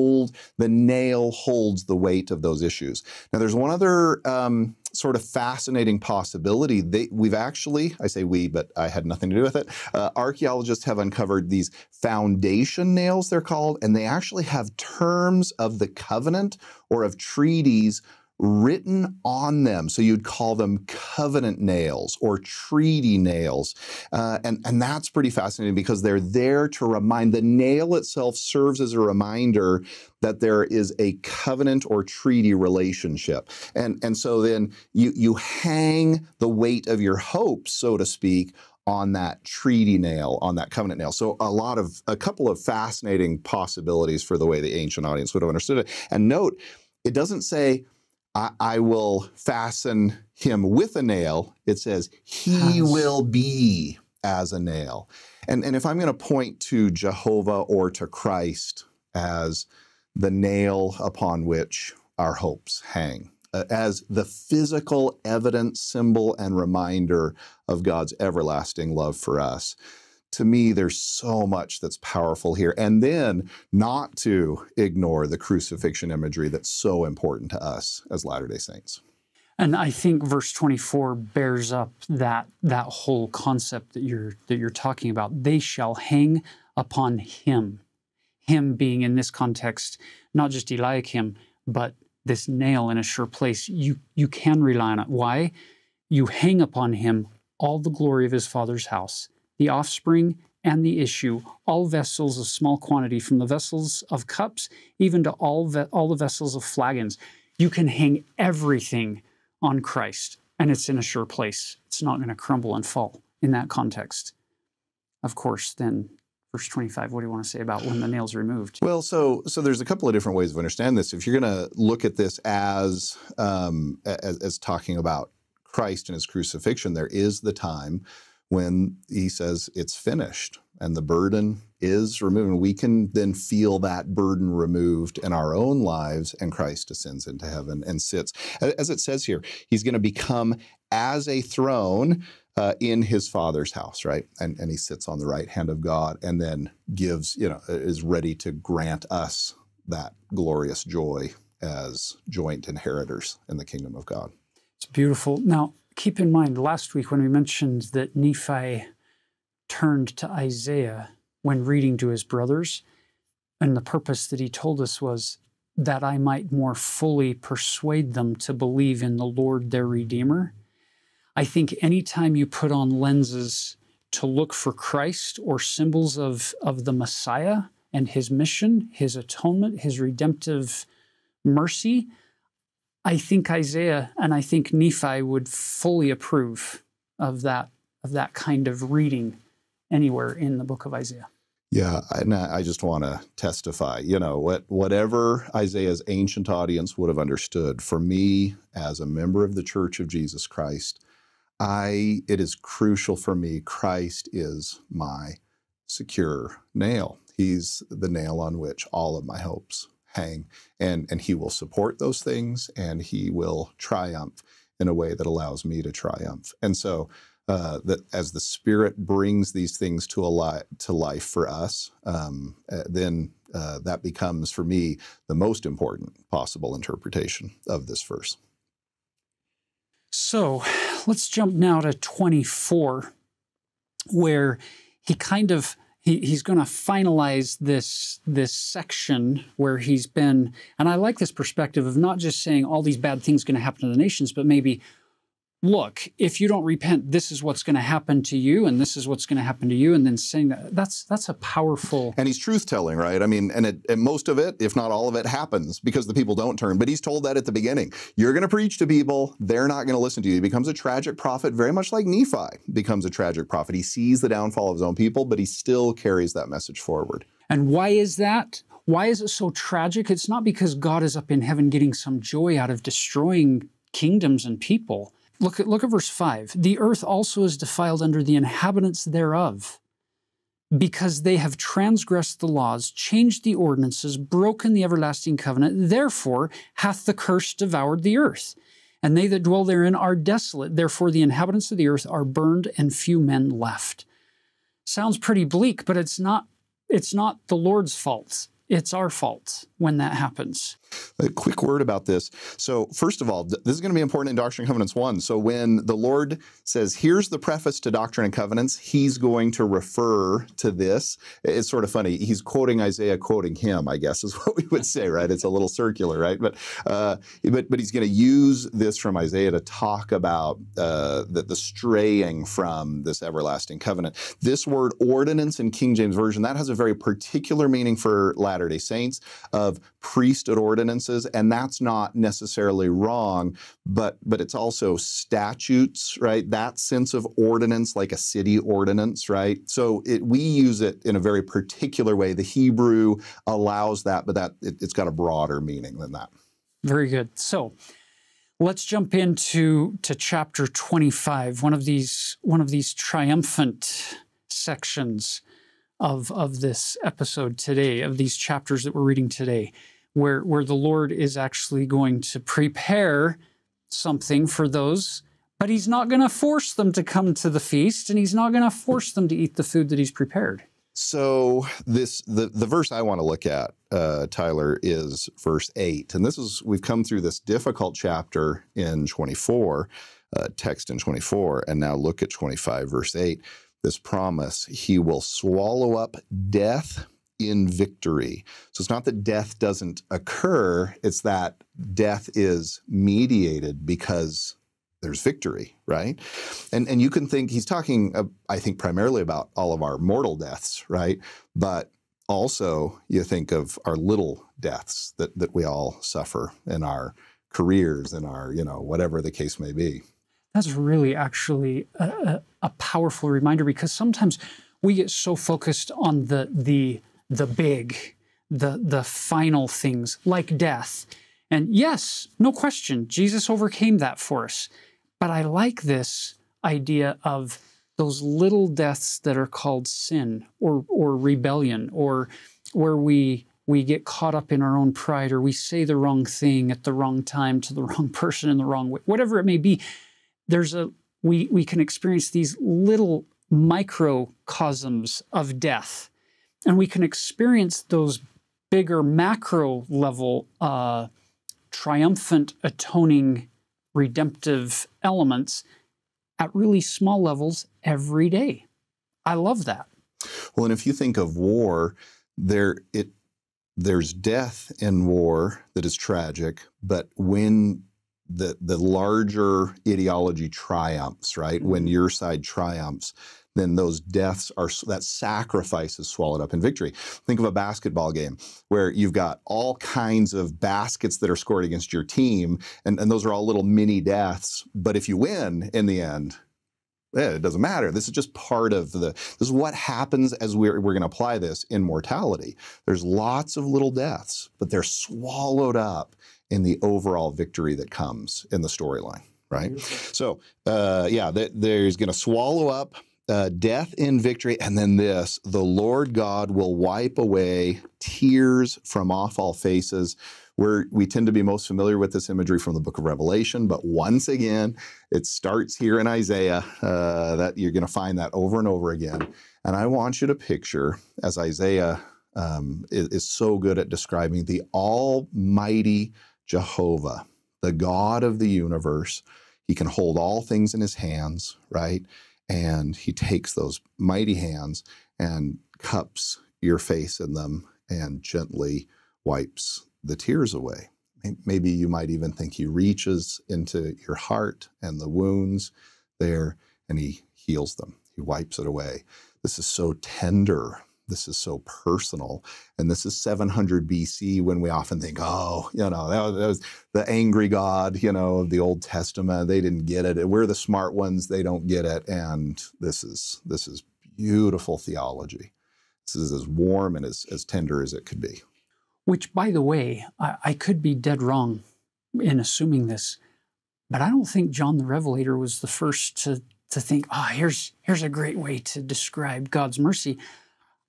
the nail holds the weight of those issues. Now, there's one other sort of fascinating possibility. We've actually, I say we, but I had nothing to do with it. Archaeologists have uncovered these foundation nails, they're called, and they actually have terms of the covenant or of treaties written on them. So you'd call them covenant nails or treaty nails. And that's pretty fascinating because they're there to remind, the nail itself serves as a reminder that there is a covenant or treaty relationship. And so then you hang the weight of your hopes, so to speak, on that treaty nail, on that covenant nail. So a couple of fascinating possibilities for the way the ancient audience would have understood it. And note, it doesn't say, I will fasten him with a nail. It says, he will be as a nail. And if I'm going to point to Jehovah or to Christ as the nail upon which our hopes hang, as the physical evidence, symbol, and reminder of God's everlasting love for us, to me, there's so much that's powerful here. And then not to ignore the crucifixion imagery that's so important to us as Latter-day Saints. And I think verse 24 bears up that whole concept that you're talking about. They shall hang upon him. Him being, in this context, not just Eliakim, but this nail in a sure place. You can rely on it. Why? You hang upon him all the glory of his Father's house, the offspring and the issue, all vessels of small quantity, from the vessels of cups even to all the vessels of flagons. You can hang everything on Christ, and it's in a sure place. It's not going to crumble and fall in that context. Of course, then, verse 25, what do you want to say about when the nail's removed? Well, so there's a couple of different ways of understanding this. If you're going to look at this as talking about Christ and his crucifixion, there is the time when he says it's finished and the burden is removed. And we can then feel that burden removed in our own lives, and Christ ascends into heaven and sits. As it says here, he's going to become as a throne in his Father's house, right? And he sits on the right hand of God and then gives, is ready to grant us that glorious joy as joint inheritors in the kingdom of God. It's beautiful. Now, keep in mind, last week when we mentioned that Nephi turned to Isaiah when reading to his brothers, and the purpose that he told us was that I might more fully persuade them to believe in the Lord their Redeemer. I think anytime you put on lenses to look for Christ or symbols of the Messiah and his mission, his atonement, his redemptive mercy, I think Isaiah and I think Nephi would fully approve of that kind of reading anywhere in the book of Isaiah. Yeah, and I just want to testify, whatever Isaiah's ancient audience would have understood, for me as a member of the Church of Jesus Christ, it is crucial for me. Christ is my secure nail. He's the nail on which all of my hopes hang, and he will support those things, and he will triumph in a way that allows me to triumph. And so that as the Spirit brings these things to life for us, then that becomes for me the most important possible interpretation of this verse. So let's jump now to 24, where he he's going to finalize this section where he's been, and I like this perspective of not just saying all these bad things going to happen to the nations, but maybe, look, if you don't repent, this is what's going to happen to you, and this is what's going to happen to you, and then saying that's a powerful... And he's truth-telling, right? I mean, and most of it, if not all of it, happens because the people don't turn. But he's told that at the beginning. You're going to preach to people, they're not going to listen to you. He becomes a tragic prophet, very much like Nephi becomes a tragic prophet. He sees the downfall of his own people, but he still carries that message forward. And why is that? Why is it so tragic? It's not because God is up in heaven getting some joy out of destroying kingdoms and people. Look at verse 5. The earth also is defiled under the inhabitants thereof. because they have transgressed the laws, changed the ordinances, broken the everlasting covenant. Therefore hath the curse devoured the earth, and they that dwell therein are desolate. Therefore the inhabitants of the earth are burned, and few men left. Sounds pretty bleak, but it's not the Lord's fault. It's our fault when that happens. A quick word about this. So first of all, this is going to be important in Doctrine and Covenants 1. So when the Lord says, here's the preface to Doctrine and Covenants, he's going to refer to this. It's sort of funny. He's quoting Isaiah, quoting him, I guess, is what we would say, right? It's a little circular, right? But he's going to use this from Isaiah to talk about the straying from this everlasting covenant. This word ordinance in King James Version, that has a very particular meaning for Latter-day Saints of priesthood ordinances, and that's not necessarily wrong, but it's also statutes, right? That sense of ordinance, like a city ordinance, right? So we use it in a very particular way. The Hebrew allows that, but it's got a broader meaning than that. Very good. So let's jump into chapter 25, one of these triumphant sections of this episode today, of these chapters that we're reading today, where the Lord is actually going to prepare something for those, but he's not going to force them to come to the feast, and he's not going to force them to eat the food that he's prepared. So the verse I want to look at, Tyler, is verse 8. And we've come through this difficult chapter in 24, text in 24, and now look at 25, verse 8. This promise, he will swallow up death in victory. So it's not that death doesn't occur, it's that death is mediated because there's victory, right? And you can think, he's talking, I think, primarily about all of our mortal deaths, right? But also you think of our little deaths that we all suffer in our careers, in our, whatever the case may be. That's really actually a powerful reminder, because sometimes we get so focused on the big, the final things like death. And yes, no question, Jesus overcame that for us. But I like this idea of those little deaths that are called sin or rebellion, or where we get caught up in our own pride, or we say the wrong thing at the wrong time to the wrong person in the wrong way, whatever it may be. We can experience these little microcosms of death, and we can experience those bigger macro level triumphant, atoning, redemptive elements at really small levels every day. I love that. Well, and if you think of war, there's death in war that is tragic, but when the larger ideology triumphs, right? Mm-hmm. When your side triumphs, then those deaths that sacrifice is swallowed up in victory. Think of a basketball game where you've got all kinds of baskets that are scored against your team, and those are all little mini deaths. But if you win in the end, it doesn't matter. This is just part of this is what happens as we're going to apply this in mortality. There's lots of little deaths, but they're swallowed up in the overall victory that comes in the storyline, right? So, there's going to swallow up death in victory, and then the Lord God will wipe away tears from off all faces. We tend to be most familiar with this imagery from the book of Revelation, but once again, it starts here in Isaiah, that you're going to find that over and over again. And I want you to picture, as Isaiah is so good at describing the almighty Jehovah, the God of the universe. He can hold all things in his hands, right? And he takes those mighty hands and cups your face in them and gently wipes the tears away. Maybe you might even think he reaches into your heart and the wounds there, and he heals them. He wipes it away. This is so tender. This is so personal. And this is 700 BC, when we often think, that was the angry God, of the Old Testament. They didn't get it. We're the smart ones. They don't get it. And this is beautiful theology. This is as warm and as tender as it could be. Which, by the way, I could be dead wrong in assuming this, but I don't think John the Revelator was the first to think, here's a great way to describe God's mercy.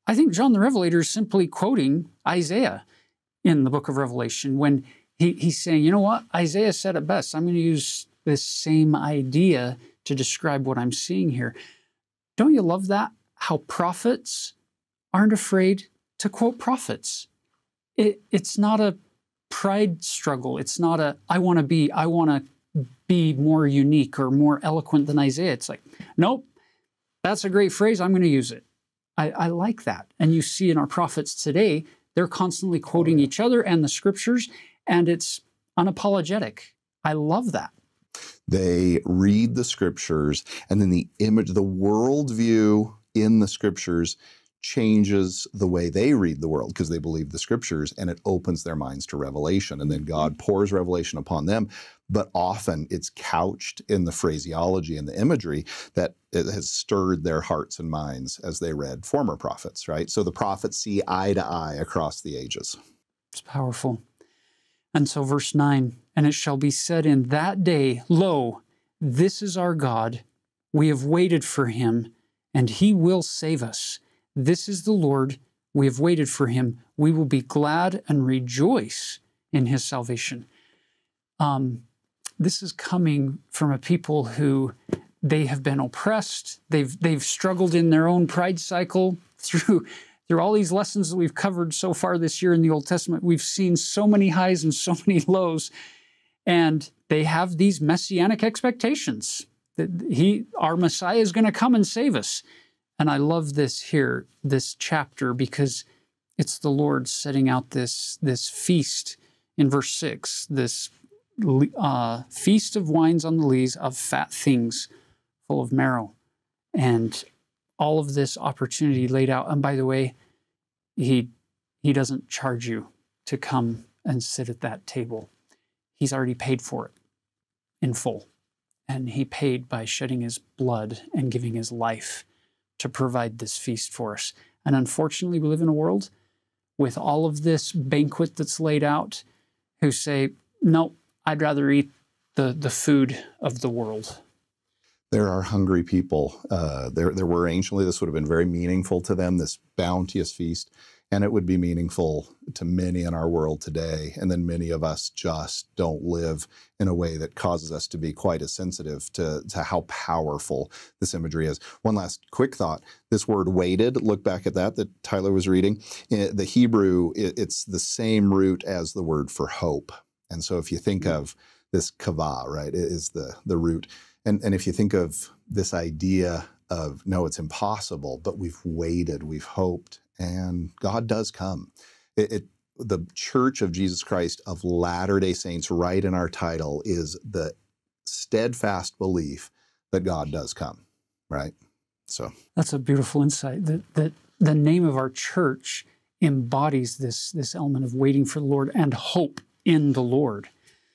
I think John the Revelator is simply quoting Isaiah in the book of Revelation when he's saying, you know what? Isaiah said it best. I'm going to use this same idea to describe what I'm seeing here. Don't you love that? How prophets aren't afraid to quote prophets. It's not a pride struggle. It's not a, I want to be more unique or more eloquent than Isaiah. It's like, nope, that's a great phrase. I'm going to use it. I like that. And you see in our prophets today, they're constantly quoting each other and the scriptures, and it's unapologetic. I love that. They read the scriptures, and then the image, the worldview in the scriptures changes the way they read the world because they believe the scriptures, and it opens their minds to revelation. And then God pours revelation upon them. But often it's couched in the phraseology and the imagery that it has stirred their hearts and minds as they read former prophets, right? So the prophets see eye to eye across the ages. It's powerful. And so verse 9, and it shall be said in that day, lo, this is our God. We have waited for him, and he will save us. This is the Lord. We have waited for him. We will be glad and rejoice in his salvation. This is coming from a people who they have been oppressed. They've struggled in their own pride cycle through all these lessons that we've covered so far this year in the Old Testament. We've seen so many highs and so many lows, and they have these messianic expectations that our Messiah is going to come and save us. And I love this here, this chapter, because it's the Lord setting out this feast in verse 6, this feast of wines on the lees of fat things full of marrow. And all of this opportunity laid out. And by the way, he doesn't charge you to come and sit at that table. He's already paid for it in full. And he paid by shedding his blood and giving his life to provide this feast for us. And unfortunately, we live in a world with all of this banquet that's laid out who say, no, I'd rather eat the food of the world. There are hungry people. There were anciently, this would have been very meaningful to them, this bounteous feast, and it would be meaningful to many in our world today. And then many of us just don't live in a way that causes us to be quite as sensitive to how powerful this imagery is. One last quick thought. This word waited, look back at that Tyler was reading. In the Hebrew, it's the same root as the word for hope. And so if you think of this kavah, right, it is the root. And if you think of this idea of, no, it's impossible, but we've waited, we've hoped, and God does come. The Church of Jesus Christ of Latter-day Saints, right in our title, is the steadfast belief that God does come, right? So that's a beautiful insight, that the name of our church embodies this element of waiting for the Lord and hope in the Lord.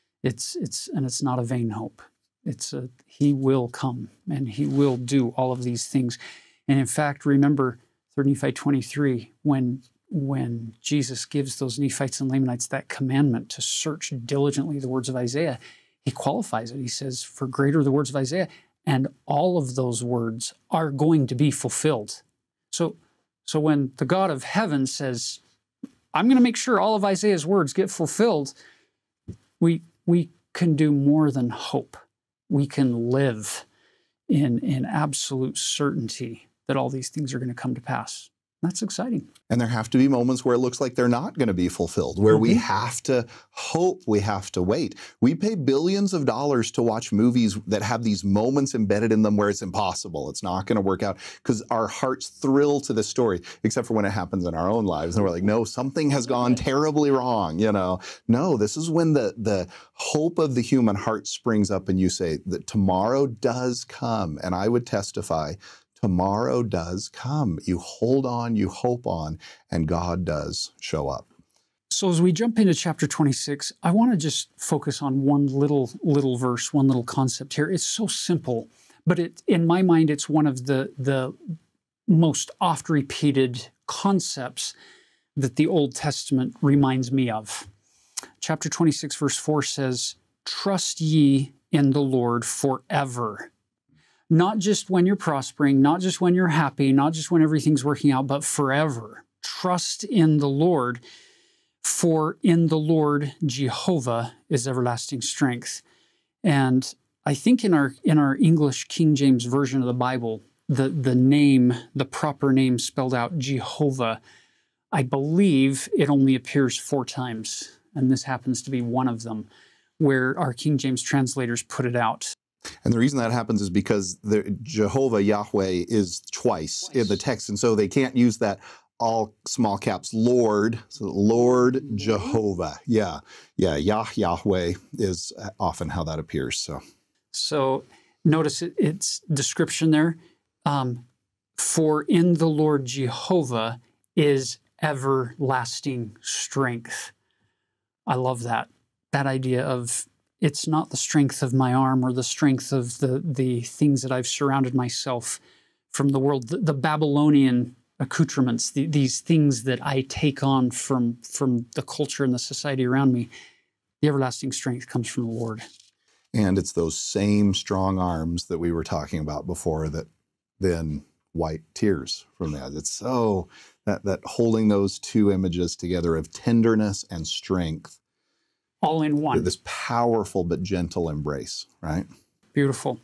It's not a vain hope. He will come and he will do all of these things. And in fact, remember 3 Nephi 23, when Jesus gives those Nephites and Lamanites that commandment to search diligently the words of Isaiah, he qualifies it. He says, for greater the words of Isaiah, and all of those words are going to be fulfilled. So when the God of heaven says, I'm going to make sure all of Isaiah's words get fulfilled, we can do more than hope. We can live in absolute certainty that all these things are going to come to pass. That's exciting. And there have to be moments where it looks like they're not going to be fulfilled, where we have to hope, we have to wait. We pay billions of dollars to watch movies that have these moments embedded in them where it's impossible. It's not going to work out because our hearts thrill to the story, except for when it happens in our own lives. And we're like, no, something has gone terribly wrong, you know. No, this is when the hope of the human heart springs up and you say that tomorrow does come. And I would testify, tomorrow does come. You hold on, you hope on, and God does show up. So as we jump into chapter 26, I want to just focus on one little verse, one little concept here. It's so simple, but in my mind, it's one of the most oft repeated concepts that the Old Testament reminds me of. Chapter 26, verse 4 says, "Trust ye in the Lord forever. Not just when you're prospering, not just when you're happy, not just when everything's working out, but forever. Trust in the Lord, for in the Lord Jehovah is everlasting strength. And I think in our English King James Version of the Bible, the name, the proper name spelled out Jehovah, I believe it only appears 4 times, and this happens to be one of them, where our King James translators put it out. And the reason that happens is because Jehovah, Yahweh, is twice in the text, and so they can't use that all small caps Lord. So Lord Jehovah. Yeah. Yahweh is often how that appears. So notice its description there. For in the Lord Jehovah is everlasting strength. I love that. That idea of it's not the strength of my arm or the strength of the things that I've surrounded myself from the world, the Babylonian accoutrements, these things that I take on from the culture and the society around me. The everlasting strength comes from the Lord. And it's those same strong arms that we were talking about before that then wipe tears from that. It's so that holding those two images together of tenderness and strength, all in one. This powerful but gentle embrace, right? Beautiful.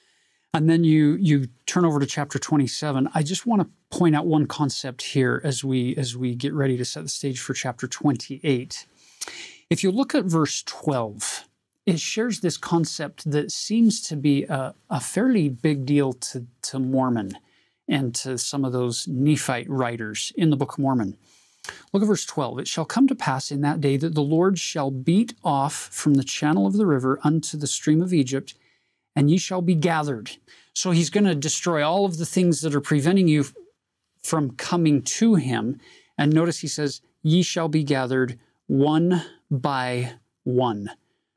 And then you turn over to chapter 27. I just want to point out one concept here as we get ready to set the stage for chapter 28. If you look at verse 12, it shares this concept that seems to be a fairly big deal to Mormon and to some of those Nephite writers in the Book of Mormon. Look at verse 12. It shall come to pass in that day that the Lord shall beat off from the channel of the river unto the stream of Egypt, and ye shall be gathered. So he's going to destroy all of the things that are preventing you from coming to him. And notice he says, ye shall be gathered one by one,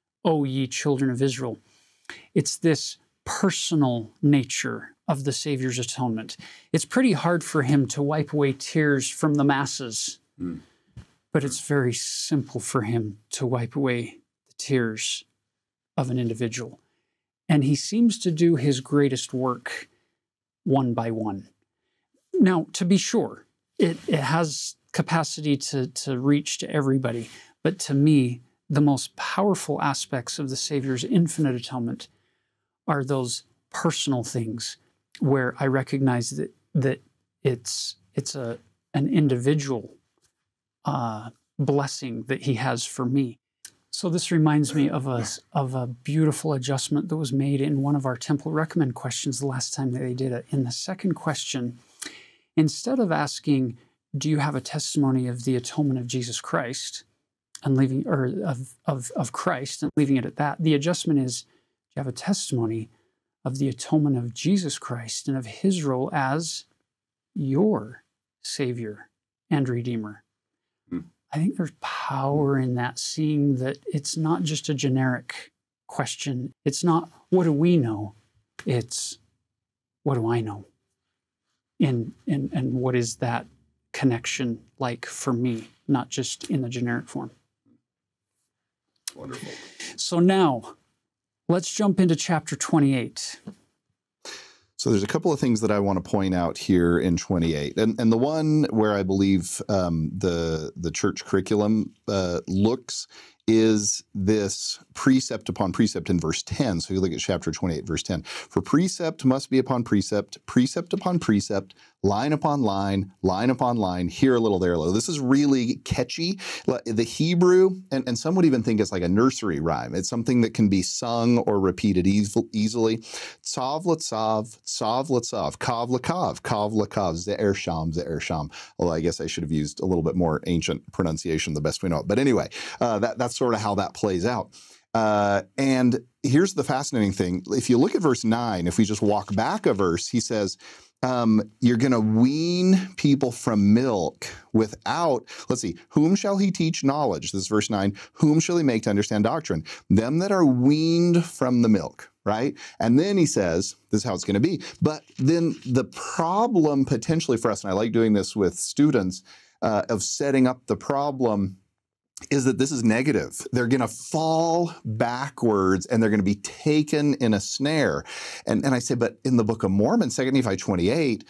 O ye children of Israel. It's this personal nature of the Savior's atonement. It's pretty hard for him to wipe away tears from the masses, but it's very simple for him to wipe away the tears of an individual. And he seems to do his greatest work one by one. Now, to be sure, it has capacity to reach to everybody, but to me, the most powerful aspects of the Savior's infinite atonement are those personal things where I recognize that it's an individual blessing that he has for me. So this reminds me of a beautiful adjustment that was made in one of our Temple Recommend questions the last time that they did it. In the second question, instead of asking, do you have a testimony of the atonement of Jesus Christ, and leaving, or of Christ, and leaving it at that, the adjustment is, do you have a testimony of the atonement of Jesus Christ and of his role as your Savior and Redeemer? I think there's power in that, seeing that it's not just a generic question. It's not, what do we know? It's, what do I know? And what is that connection like for me, not just in the generic form? Wonderful. So now, let's jump into chapter 28. So there's a couple of things that I want to point out here in 28. And the one where I believe the church curriculum looks is this precept upon precept in verse 10. So you look at chapter 28, verse 10. For precept must be upon precept, precept upon precept, line upon line, line upon line, here a little, there a little. This is really catchy. The Hebrew, and some would even think it's like a nursery rhyme. It's something that can be sung or repeated easily. Tzav l'tzav, tzav l'tzav, kav l'kav, kav l'kav, ze'er sham, ze'er sham. Although I guess I should have used a little bit more ancient pronunciation, the best we know it. But anyway, that's sort of how that plays out. And here's the fascinating thing. If you look at verse 9, if we just walk back a verse, he says, you're going to wean people from milk without, let's see, whom shall he teach knowledge? This is verse 9. Whom shall he make to understand doctrine? Them that are weaned from the milk, right? And then he says, this is how it's going to be. But then the problem potentially for us, and I like doing this with students, of setting up the problem is that this is negative. They're going to fall backwards and they're going to be taken in a snare. And I say, but in the Book of Mormon, 2 Nephi 28,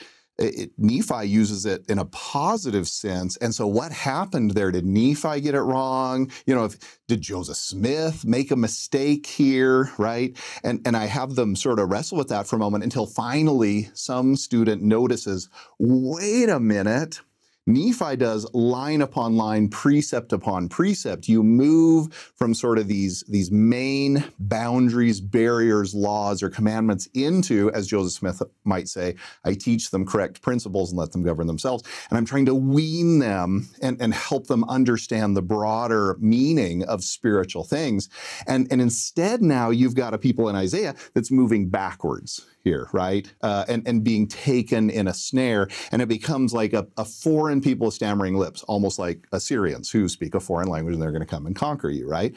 Nephi uses it in a positive sense. And so what happened there? Did Nephi get it wrong? You know, did Joseph Smith make a mistake here, right? And I have them sort of wrestle with that for a moment until finally some student notices, wait a minute, Nephi does line upon line, precept upon precept. You move from sort of these main boundaries, barriers, laws, or commandments into, as Joseph Smith might say, I teach them correct principles and let them govern themselves. And I'm trying to wean them and help them understand the broader meaning of spiritual things. And instead now you've got a people in Isaiah that's moving backwards here, right? And being taken in a snare. And it becomes like a foreign people with stammering lips, almost like Assyrians who speak a foreign language and they're going to come and conquer you, right?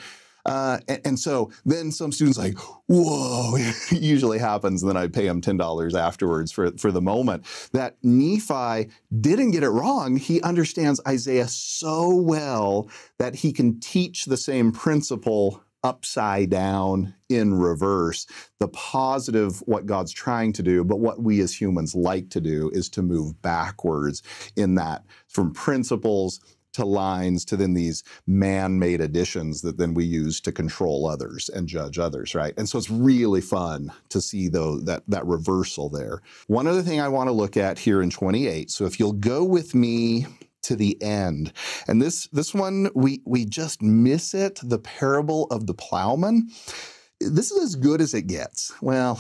And so then some students like, whoa, it usually happens. And then I pay them $10 afterwards for the moment that Nephi didn't get it wrong. He understands Isaiah so well that he can teach the same principle upside down in reverse, the positive, what God's trying to do, but what we as humans like to do is to move backwards in that from principles to lines to then these man-made additions that then we use to control others and judge others, right? And so it's really fun to see though that reversal there. One other thing I want to look at here in 28, so if you'll go with me to the end. And this one, we just miss it, the parable of the plowman. This is as good as it gets. Well,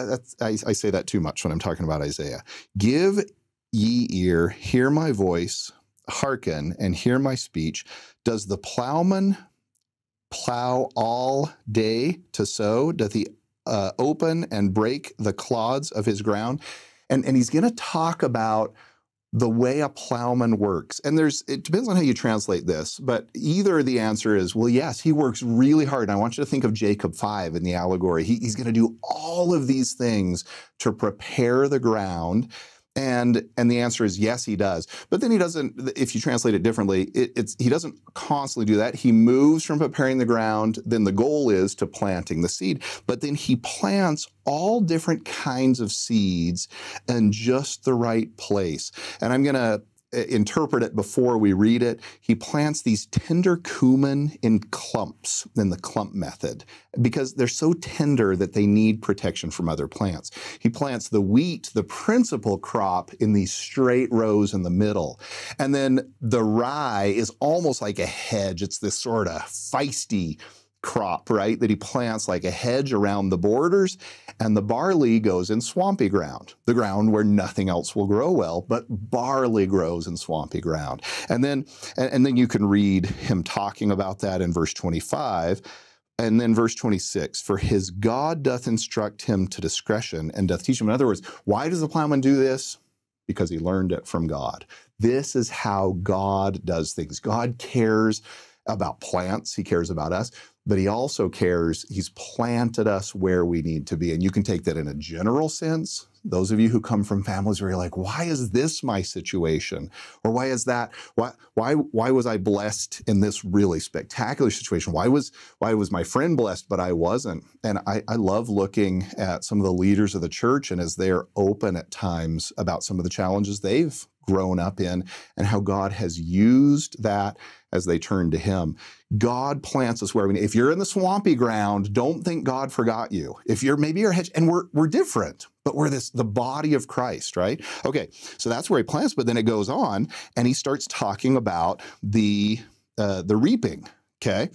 I say that too much when I'm talking about Isaiah. Give ye ear, hear my voice, hearken, and hear my speech. Does the plowman plow all day to sow? Doth he open and break the clods of his ground? And he's going to talk about the way a plowman works. And it depends on how you translate this, but either the answer is, well, yes, he works really hard. And I want you to think of Jacob 5 in the allegory. He's going to do all of these things to prepare the ground. And the answer is yes, he does. But then he doesn't, if you translate it differently, he doesn't constantly do that. He moves from preparing the ground, then the goal is to planting the seed. But then he plants all different kinds of seeds in just the right place. And I'm going to interpret it before we read it. He plants these tender cumin in clumps, in the clump method, because they're so tender that they need protection from other plants. He plants the wheat, the principal crop, in these straight rows in the middle. And then the rye is almost like a hedge. It's this sort of feisty crop, right, that he plants like a hedge around the borders, and the barley goes in swampy ground, the ground where nothing else will grow well, but barley grows in swampy ground. And then you can read him talking about that in verse 25, and then verse 26, for his God doth instruct him to discretion and doth teach him. In other words, why does the plowman do this? Because he learned it from God. This is how God does things. God cares about plants. He cares about us. But he also cares, he's planted us where we need to be. And you can take that in a general sense. Those of you who come from families where you're like, why is this my situation? Or why is that? Why was I blessed in this really spectacular situation? Why was my friend blessed, but I wasn't? And I love looking at some of the leaders of the church and as they're open at times about some of the challenges they've grown up in and how God has used that as they turn to him. God plants us where we need. If you're in the swampy ground, don't think God forgot you. If maybe you're a hedge, and we're different, but we're the body of Christ, right? Okay, so that's where he plants, but then it goes on and he starts talking about the reaping, okay?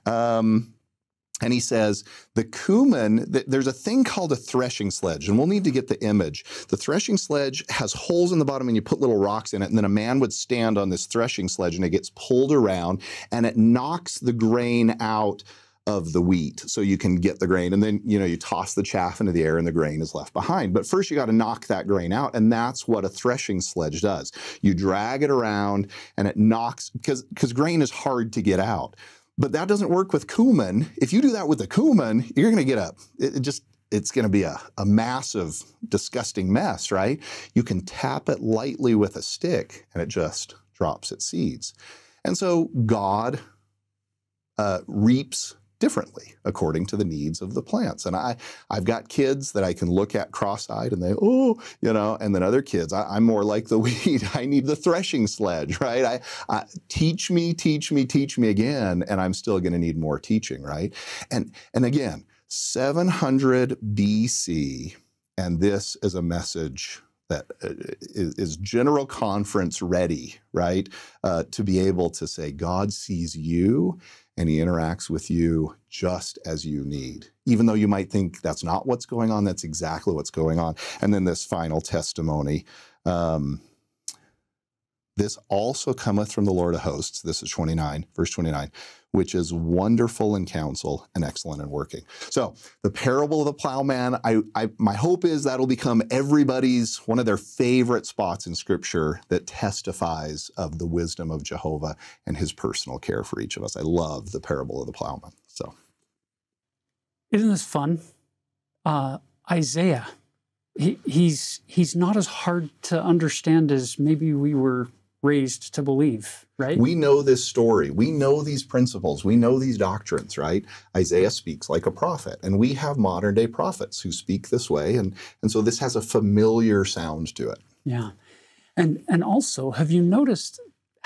And he says, the cumin, there's a thing called a threshing sledge, and we'll need to get the image. The threshing sledge has holes in the bottom, and you put little rocks in it, and then a man would stand on this threshing sledge, and it gets pulled around, and it knocks the grain out of the wheat, so you can get the grain, and then you toss the chaff into the air, and the grain is left behind. But first, you got to knock that grain out, and that's what a threshing sledge does. You drag it around, and it knocks, because grain is hard to get out. But that doesn't work with cumin. If you do that with the cumin, you're going to get it's going to be a massive, disgusting mess, right? You can tap it lightly with a stick and it just drops its seeds. And so God reaps differently according to the needs of the plants. And I've got kids that I can look at cross-eyed and they, oh, you know, and then other kids, I'm more like the weed. I need the threshing sledge, right? Teach me again, and I'm still going to need more teaching, right? And again, 700 BC, and this is a message that is general conference ready, right? To be able to say, God sees you and he interacts with you just as you need. Even though you might think that's not what's going on, that's exactly what's going on. And then this final testimony, this also cometh from the Lord of hosts. This is 29, verse 29, which is wonderful in counsel and excellent in working. So the parable of the plowman, my hope is that'll become everybody's, one of their favorite spots in Scripture that testifies of the wisdom of Jehovah and his personal care for each of us. I love the parable of the plowman. So, isn't this fun? Isaiah, he's not as hard to understand as maybe we were raised to believe, right? We know this story. We know these principles. We know these doctrines, right? Isaiah speaks like a prophet, and we have modern day prophets who speak this way, and so this has a familiar sound to it. Yeah. And also, have you noticed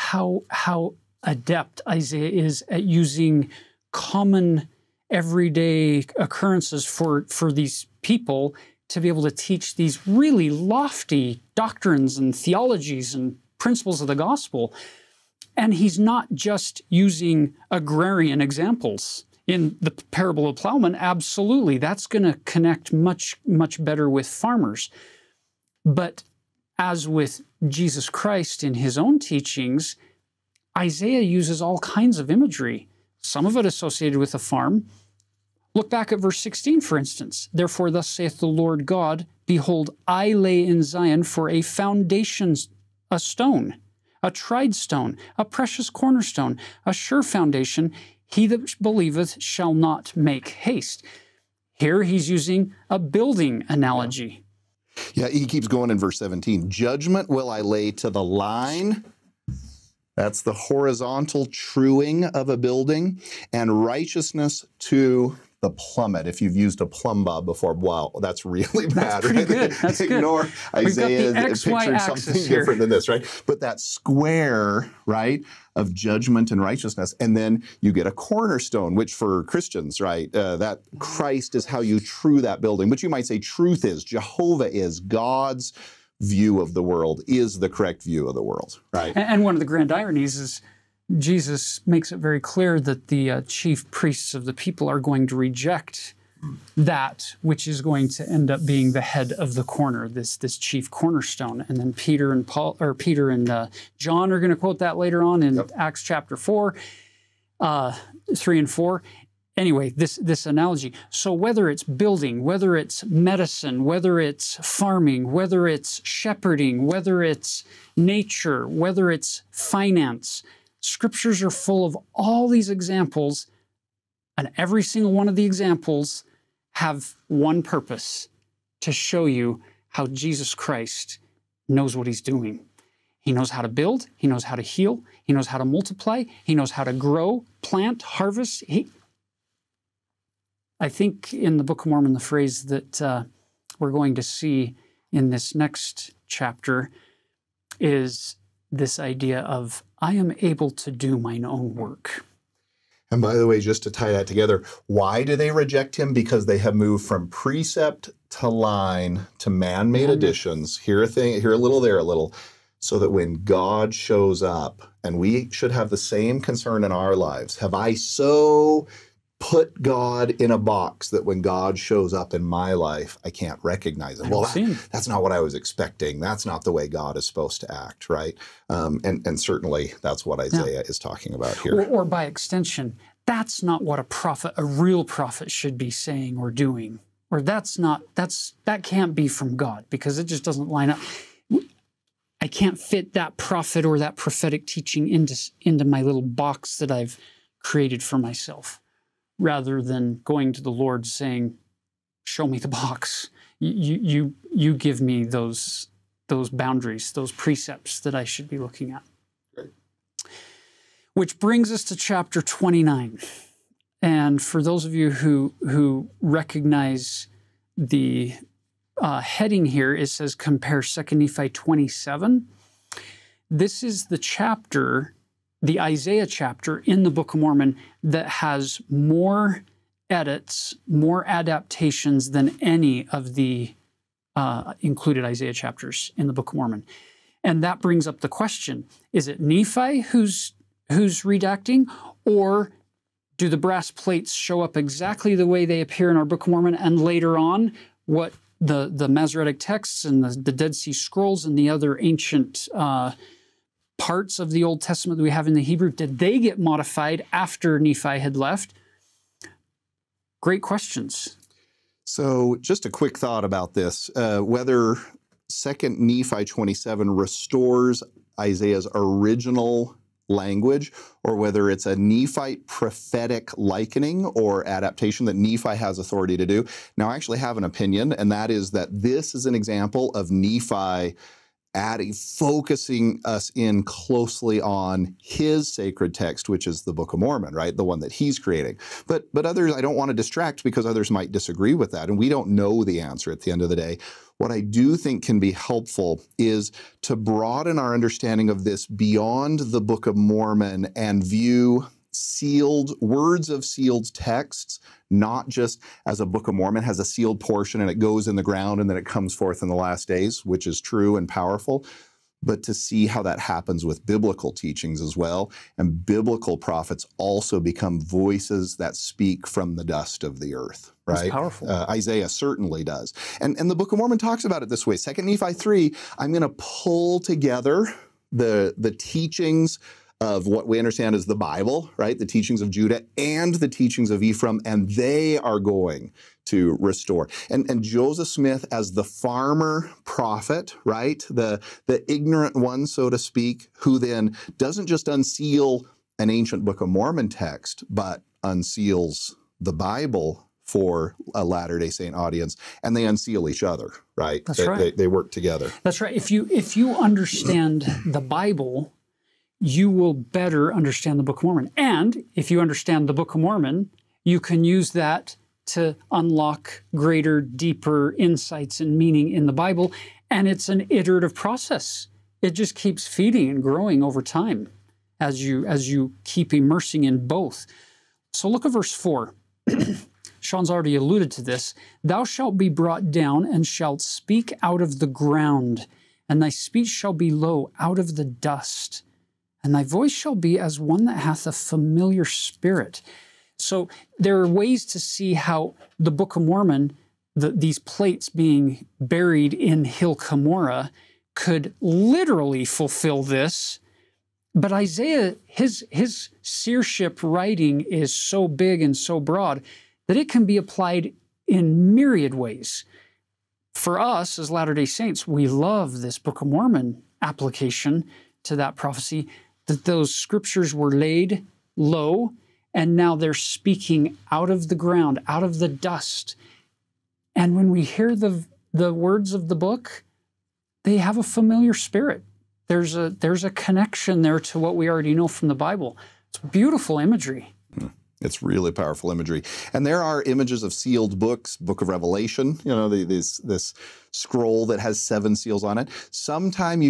how adept Isaiah is at using common everyday occurrences for these people to be able to teach these really lofty doctrines and theologies and principles of the gospel? And he's not just using agrarian examples. In the parable of the plowman, absolutely, that's going to connect much, much better with farmers. But as with Jesus Christ in his own teachings, Isaiah uses all kinds of imagery, some of it associated with a farm. Look back at verse 16, for instance. Therefore, thus saith the Lord God, behold, I lay in Zion for a foundation, a stone, a tried stone, a precious cornerstone, a sure foundation. He that believeth shall not make haste. Here he's using a building analogy. Yeah, he keeps going in verse 17. Judgment will I lay to the line. That's the horizontal truing of a building. And righteousness to the plummet. If you've used a plumb bob before, wow, that's really bad. That's pretty right? good. That's Ignore good. Isaiah picturing something different than this, right? But that square, right, of judgment and righteousness, and then you get a cornerstone, which for Christians, right, that Christ is how you true that building. But you might say truth is, Jehovah is, God's view of the world is the correct view of the world, right? And one of the grand ironies is Jesus makes it very clear that the chief priests of the people are going to reject that which is going to end up being the head of the corner, this chief cornerstone. And then Peter and John are going to quote that later on in Acts chapter 4, 3 and 4. Anyway, this analogy. So whether it's building, whether it's medicine, whether it's farming, whether it's shepherding, whether it's nature, whether it's finance, Scriptures are full of all these examples, and every single one of the examples have one purpose: to show you how Jesus Christ knows what he's doing. He knows how to build, he knows how to heal, he knows how to multiply, he knows how to grow, plant, harvest. I think in the Book of Mormon, the phrase that we're going to see in this next chapter is this idea of, I am able to do mine own work. And by the way, just to tie that together, why do they reject him? Because they have moved from precept to line to man-made additions. Here a thing, here a little, there a little, so that when God shows up, and we should have the same concern in our lives, have I so put God in a box that when God shows up in my life, I can't recognize him? Well, that's not what I was expecting. That's not the way God is supposed to act, right? And certainly that's what Isaiah is talking about here. Or by extension, that's not what a real prophet should be saying or doing. Or that can't be from God, because it just doesn't line up. I can't fit that prophet or that prophetic teaching into my little box that I've created for myself, rather than going to the Lord saying, show me the box. You give me those boundaries, those precepts that I should be looking at. Great. Which brings us to chapter 29. And for those of you who recognize the heading here, it says compare 2 Nephi 27. This is the chapter, the Isaiah chapter in the Book of Mormon that has more edits, more adaptations than any of the included Isaiah chapters in the Book of Mormon. And that brings up the question, is it Nephi who's redacting, or do the brass plates show up exactly the way they appear in our Book of Mormon, and later on what the Masoretic texts and the Dead Sea Scrolls and the other ancient parts of the Old Testament that we have in the Hebrew, did they get modified after Nephi had left? Great questions. So just a quick thought about this, whether 2 Nephi 27 restores Isaiah's original language, or whether it's a Nephite prophetic likening or adaptation that Nephi has authority to do. Now, I actually have an opinion, and that is that this is an example of Nephi focusing us in closely on his sacred text, which is the Book of Mormon, right? The one that he's creating. But others, I don't want to distract because others might disagree with that, and we don't know the answer at the end of the day. What I do think can be helpful is to broaden our understanding of this beyond the Book of Mormon and view words of sealed texts, not just as a Book of Mormon has a sealed portion and it goes in the ground and then it comes forth in the last days, which is true and powerful, but to see how that happens with biblical teachings as well. And biblical prophets also become voices that speak from the dust of the earth, right? That's powerful. Isaiah certainly does. And the Book of Mormon talks about it this way. 2 Nephi 3, I'm going to pull together the teachings of what we understand as the Bible, right? The teachings of Judah and the teachings of Ephraim, and they are going to restore. And Joseph Smith as the farmer prophet, right? The ignorant one, so to speak, who then doesn't just unseal an ancient Book of Mormon text, but unseals the Bible for a Latter-day Saint audience, and they unseal each other, right? That's right. They work together. That's right. If you understand the Bible, you will better understand the Book of Mormon. And if you understand the Book of Mormon, you can use that to unlock greater, deeper insights and meaning in the Bible. And it's an iterative process. It just keeps feeding and growing over time as you keep immersing in both. So look at verse 4. Shon's already alluded to this. Thou shalt be brought down and shalt speak out of the ground, and thy speech shall be low out of the dust. And thy voice shall be as one that hath a familiar spirit. So there are ways to see how the Book of Mormon, these plates being buried in Hill Cumorah, could literally fulfill this. But Isaiah, his seership writing is so big and so broad that it can be applied in myriad ways. For us as Latter-day Saints, we love this Book of Mormon application to that prophecy, that those scriptures were laid low, and now they're speaking out of the ground, out of the dust. And when we hear the words of the book, they have a familiar spirit. There's a connection there to what we already know from the Bible. It's beautiful imagery. It's really powerful imagery. And there are images of sealed books, Book of Revelation, this scroll that has 7 seals on it. Sometime you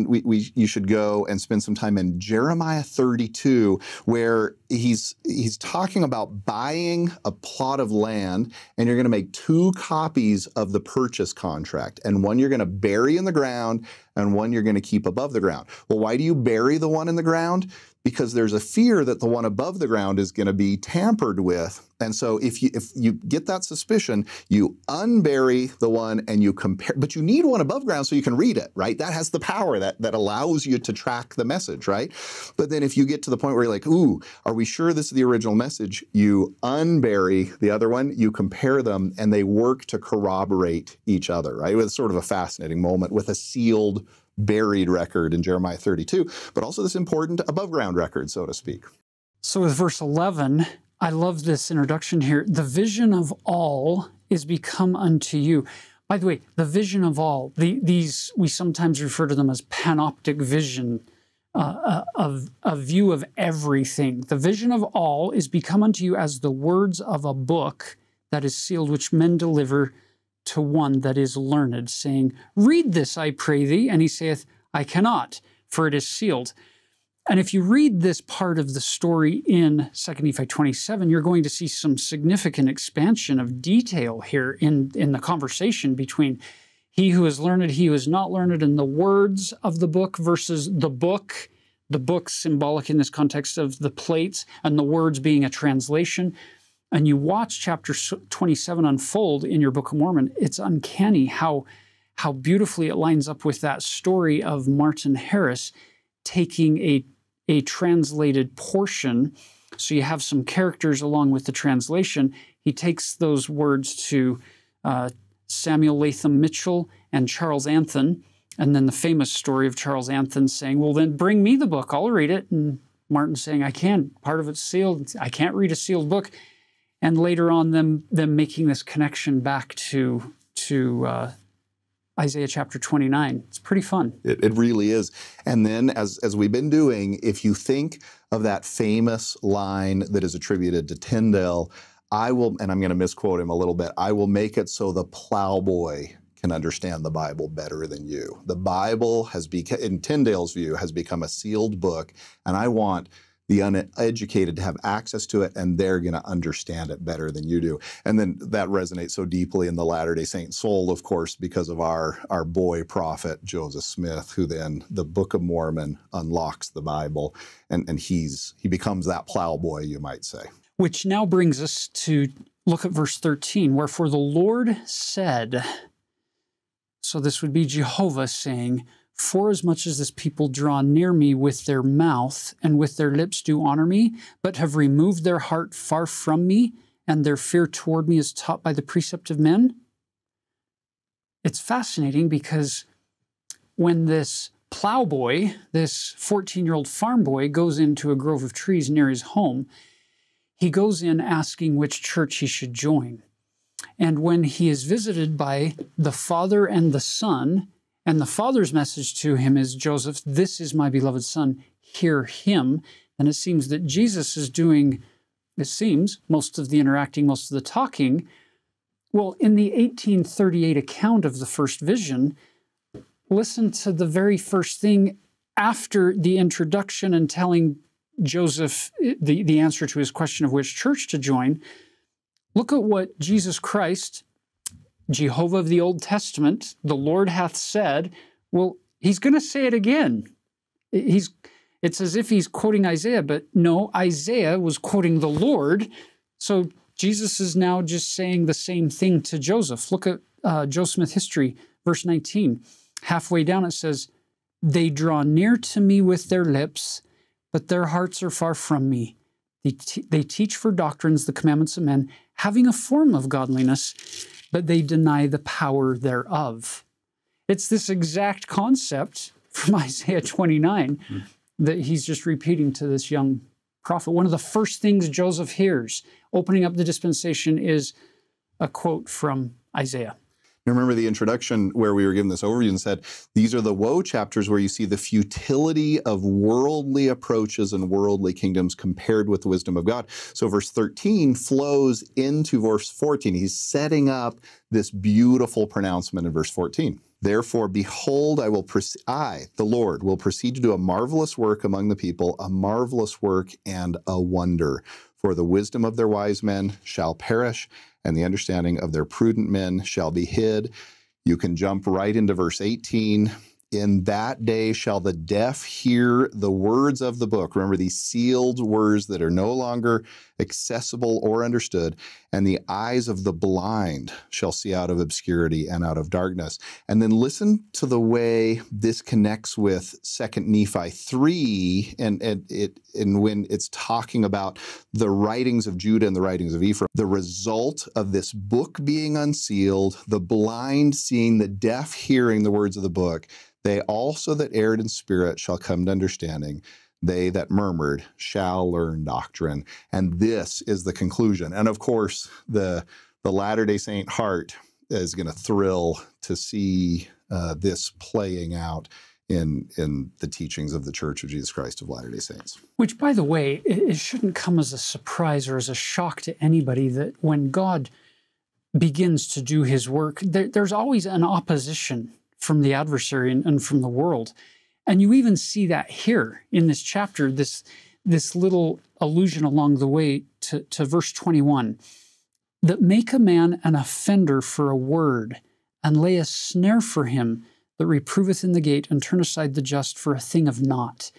should go and spend some time in Jeremiah 32, where he's talking about buying a plot of land, and you're going to make 2 copies of the purchase contract, and one you're going to bury in the ground and one you're going to keep above the ground. Well, why do you bury the one in the ground? Because there's a fear that the one above the ground is going to be tampered with. And so if you get that suspicion, you unbury the one and you compare, but you need one above ground so you can read it, right? That has the power that allows you to track the message, right? But then if you get to the point where you're like, ooh, are we sure this is the original message? You unbury the other one, you compare them, and they work to corroborate each other, right? It's sort of a fascinating moment with a sealed buried record in Jeremiah 32, but also this important above ground record, so to speak. So with verse 11, I love this introduction here. The vision of all is become unto you. By the way, the vision of all, these we sometimes refer to them as panoptic vision a view of everything. The vision of all is become unto you as the words of a book that is sealed, which men deliver to one that is learned, saying, read this, I pray thee. And he saith, I cannot, for it is sealed. And if you read this part of the story in 2 Nephi 27, you're going to see some significant expansion of detail here in the conversation between he who is learned, he who is not learned, and the words of the book versus the book symbolic in this context of the plates, and the words being a translation. And you watch chapter 27 unfold in your Book of Mormon, it's uncanny how beautifully it lines up with that story of Martin Harris taking a translated portion. So you have some characters along with the translation. He takes those words to Samuel Latham Mitchell and Charles Anthon, and then the famous story of Charles Anthon saying, well, then bring me the book, I'll read it. And Martin saying, I can't, part of it's sealed, I can't read a sealed book. And later on them making this connection back to Isaiah chapter 29. It's pretty fun. It really is. And then as we've been doing, if you think of that famous line that is attributed to Tyndale, I will, and I'm going to misquote him a little bit, I will make it so the plowboy can understand the Bible better than you. The Bible has become, in Tyndale's view, has become a sealed book, and I want the uneducated to have access to it, and they're going to understand it better than you do. And then that resonates so deeply in the Latter-day Saint soul, of course, because of our boy prophet, Joseph Smith, who then the Book of Mormon unlocks the Bible, and he becomes that plowboy, you might say. Which now brings us to look at verse 13, wherefore the Lord said, so this would be Jehovah saying, forasmuch as this people draw near me with their mouth, and with their lips do honor me, but have removed their heart far from me, and their fear toward me is taught by the precept of men. It's fascinating because when this plowboy, this 14-year-old farm boy, goes into a grove of trees near his home, he goes in asking which church he should join. And when he is visited by the Father and the Son, and the Father's message to him is, Joseph, this is my beloved Son, hear him. And it seems that Jesus is doing, it seems, most of the interacting, most of the talking. Well, in the 1838 account of the first vision, listen to the very first thing after the introduction and telling Joseph the answer to his question of which church to join. Look at what Jesus Christ, Jehovah of the Old Testament, the Lord hath said. Well, he's going to say it again. It's as if he's quoting Isaiah, but no, Isaiah was quoting the Lord. So Jesus is now just saying the same thing to Joseph. Look at Joe Smith History, verse 19. Halfway down it says, they draw near to me with their lips, but their hearts are far from me. They teach for doctrines the commandments of men, having a form of godliness, but they deny the power thereof. It's this exact concept from Isaiah 29 that he's just repeating to this young prophet. One of the first things Joseph hears opening up the dispensation is a quote from Isaiah. You remember the introduction where we were given this overview and said, these are the woe chapters where you see the futility of worldly approaches and worldly kingdoms compared with the wisdom of God. So verse 13 flows into verse 14. He's setting up this beautiful pronouncement in verse 14. Therefore, behold, I, the Lord, will proceed to do a marvelous work among the people, a marvelous work and a wonder. For the wisdom of their wise men shall perish, and the understanding of their prudent men shall be hid. You can jump right into verse 18. In that day shall the deaf hear the words of the book. Remember, these sealed words that are no longer accessible or understood. And the eyes of the blind shall see out of obscurity and out of darkness. And then listen to the way this connects with 2 Nephi 3, and when it's talking about the writings of Judah and the writings of Ephraim. The result of this book being unsealed, the blind seeing, the deaf hearing the words of the book, they also that erred in spirit shall come to understanding. They that murmured shall learn doctrine. And this is the conclusion. And of course, the Latter-day Saint heart is going to thrill to see this playing out in the teachings of the Church of Jesus Christ of Latter-day Saints. Which, by the way, it shouldn't come as a surprise or as a shock to anybody that when God begins to do his work, there's always an opposition from the adversary and from the world. And you even see that here in this chapter, this little allusion along the way to verse 21, that make a man an offender for a word, and lay a snare for him that reproveth in the gate, and turn aside the just for a thing of naught.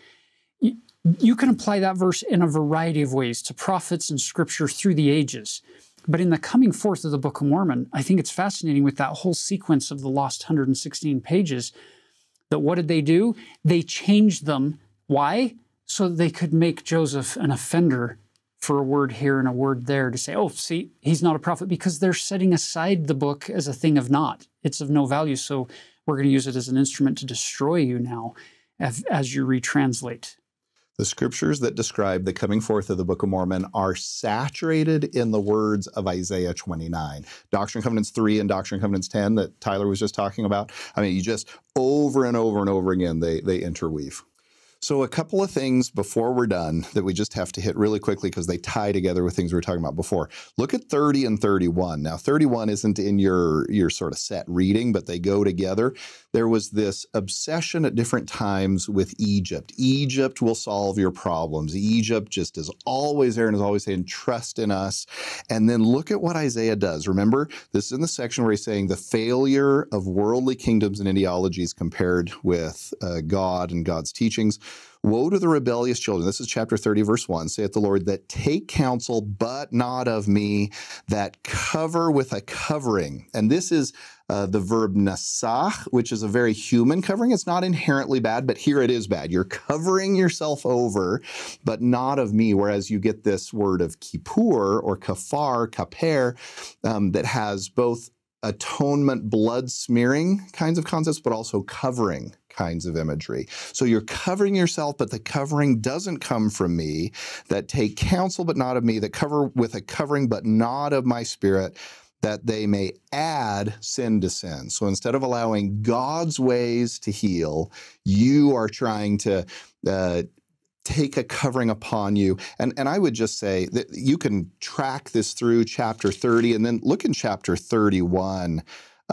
You can apply that verse in a variety of ways to prophets and scripture through the ages. But in the coming forth of the Book of Mormon, I think it's fascinating with that whole sequence of the lost 116 pages, that what did they do? They changed them. Why? So that they could make Joseph an offender for a word here and a word there, to say, oh, see, he's not a prophet, because they're setting aside the book as a thing of naught. It's of no value, so we're going to use it as an instrument to destroy you now as you retranslate. The scriptures that describe the coming forth of the Book of Mormon are saturated in the words of Isaiah 29. Doctrine and Covenants 3 and Doctrine and Covenants 10 that Tyler was just talking about. I mean, you just over and over and over again, they interweave. So a couple of things before we're done that we just have to hit really quickly because they tie together with things we were talking about before. Look at 30 and 31. Now, 31 isn't in your sort of set reading, but they go together. There was this obsession at different times with Egypt. Egypt will solve your problems. Egypt just is always there and is always saying, trust in us. And then look at what Isaiah does. Remember, this is in the section where he's saying the failure of worldly kingdoms and ideologies compared with God and God's teachings. Woe to the rebellious children. This is chapter 30, verse 1. Saith the Lord, that take counsel, but not of me, that cover with a covering. And this is the verb nasach, which is a very human covering. It's not inherently bad, but here it is bad. You're covering yourself over, but not of me. Whereas you get this word of kippur or kafar, kaper, that has both atonement, blood smearing kinds of concepts, but also covering kinds of imagery. So you're covering yourself, but the covering doesn't come from me, that take counsel, but not of me, that cover with a covering, but not of my spirit, that they may add sin to sin. So instead of allowing God's ways to heal, you are trying to take a covering upon you. And I would just say that you can track this through chapter 30 and then look in chapter 31,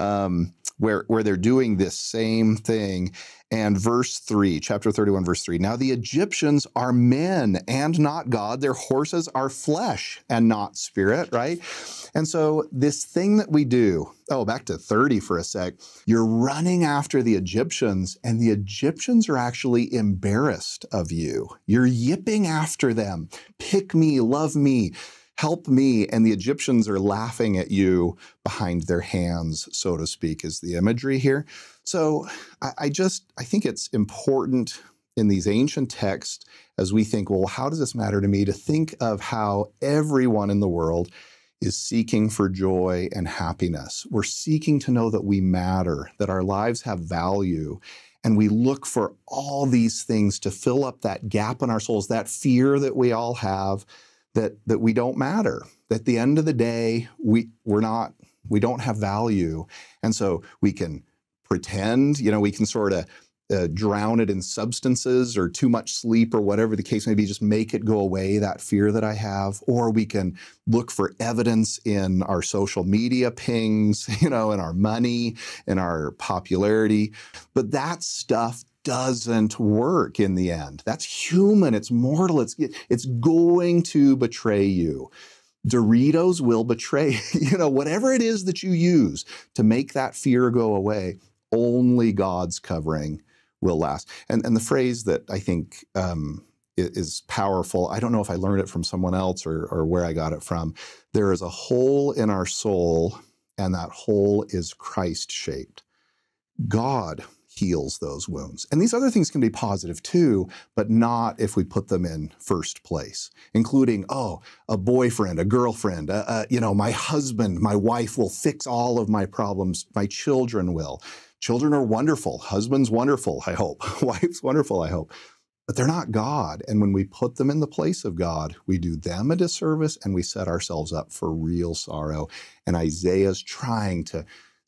where they're doing this same thing. And verse 3, chapter 31, verse 3, now the Egyptians are men and not God. Their horses are flesh and not spirit, right? And so this thing that we do, back to 30 for a sec, you're running after the Egyptians, and the Egyptians are actually embarrassed of you. You're yipping after them. Pick me, love me, help me. And the Egyptians are laughing at you behind their hands, so to speak, is the imagery here. So I think it's important in these ancient texts, as we think, well, how does this matter to me, to think of how everyone in the world is seeking for joy and happiness. We're seeking to know that we matter, that our lives have value, and we look for all these things to fill up that gap in our souls, that fear that we all have, that we don't matter. At the end of the day, we don't have value. And so we can pretend, we can sort of drown it in substances or too much sleep or whatever the case may be, just make it go away, that fear that I have. Or we can look for evidence in our social media pings, in our money, in our popularity. But that stuff doesn't work in the end. That's human, it's mortal, it's going to betray you. Doritos will betray, whatever it is that you use to make that fear go away, only God's covering will last. And the phrase that I think is powerful, I don't know if I learned it from someone else or where I got it from. There is a hole in our soul, and that hole is Christ-shaped. God heals those wounds. And these other things can be positive too, but not if we put them in first place, including, a boyfriend, a girlfriend, my husband, my wife will fix all of my problems. My children will. Children are wonderful. Husband's wonderful, I hope. Wife's wonderful, I hope. But they're not God. And when we put them in the place of God, we do them a disservice and we set ourselves up for real sorrow. And Isaiah's trying to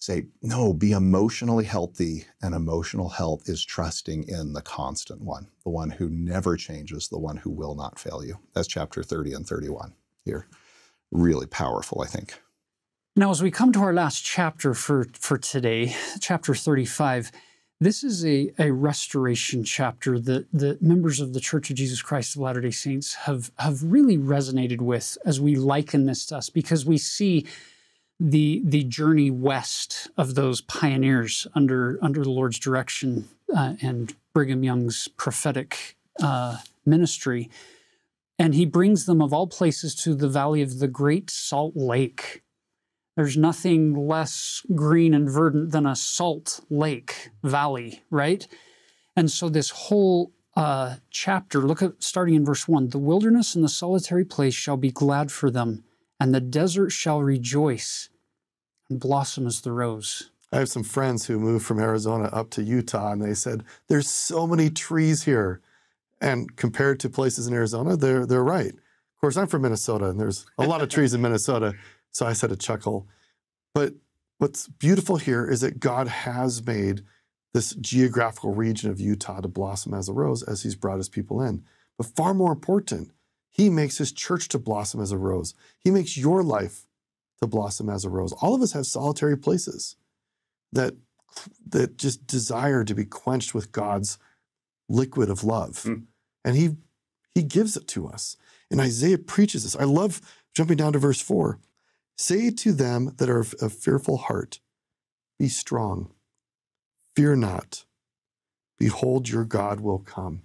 say, no, be emotionally healthy, and emotional health is trusting in the constant one, the one who never changes, the one who will not fail you. That's chapter 30 and 31 here. Really powerful, I think. Now, as we come to our last chapter for today, chapter 35, this is a restoration chapter that members of the Church of Jesus Christ of Latter-day Saints have really resonated with as we liken this to us, because we see the journey west of those pioneers under the Lord's direction and Brigham Young's prophetic ministry. And he brings them, of all places, to the valley of the Great Salt Lake. There's nothing less green and verdant than a salt lake valley, right? And so this whole chapter, look at starting in verse 1, the wilderness and the solitary place shall be glad for them, and the desert shall rejoice and blossom as the rose. I have some friends who moved from Arizona up to Utah, and they said, there's so many trees here. And compared to places in Arizona, they're right. Of course, I'm from Minnesota, and there's a lot of trees in Minnesota, so I said a chuckle. But what's beautiful here is that God has made this geographical region of Utah to blossom as a rose as he's brought his people in. But far more important, he makes his church to blossom as a rose. He makes your life to blossom as a rose. All of us have solitary places that just desire to be quenched with God's liquid of love. And he gives it to us. And Isaiah preaches this. I love jumping down to verse 4. Say to them that are of fearful heart, be strong, fear not, behold your God will come.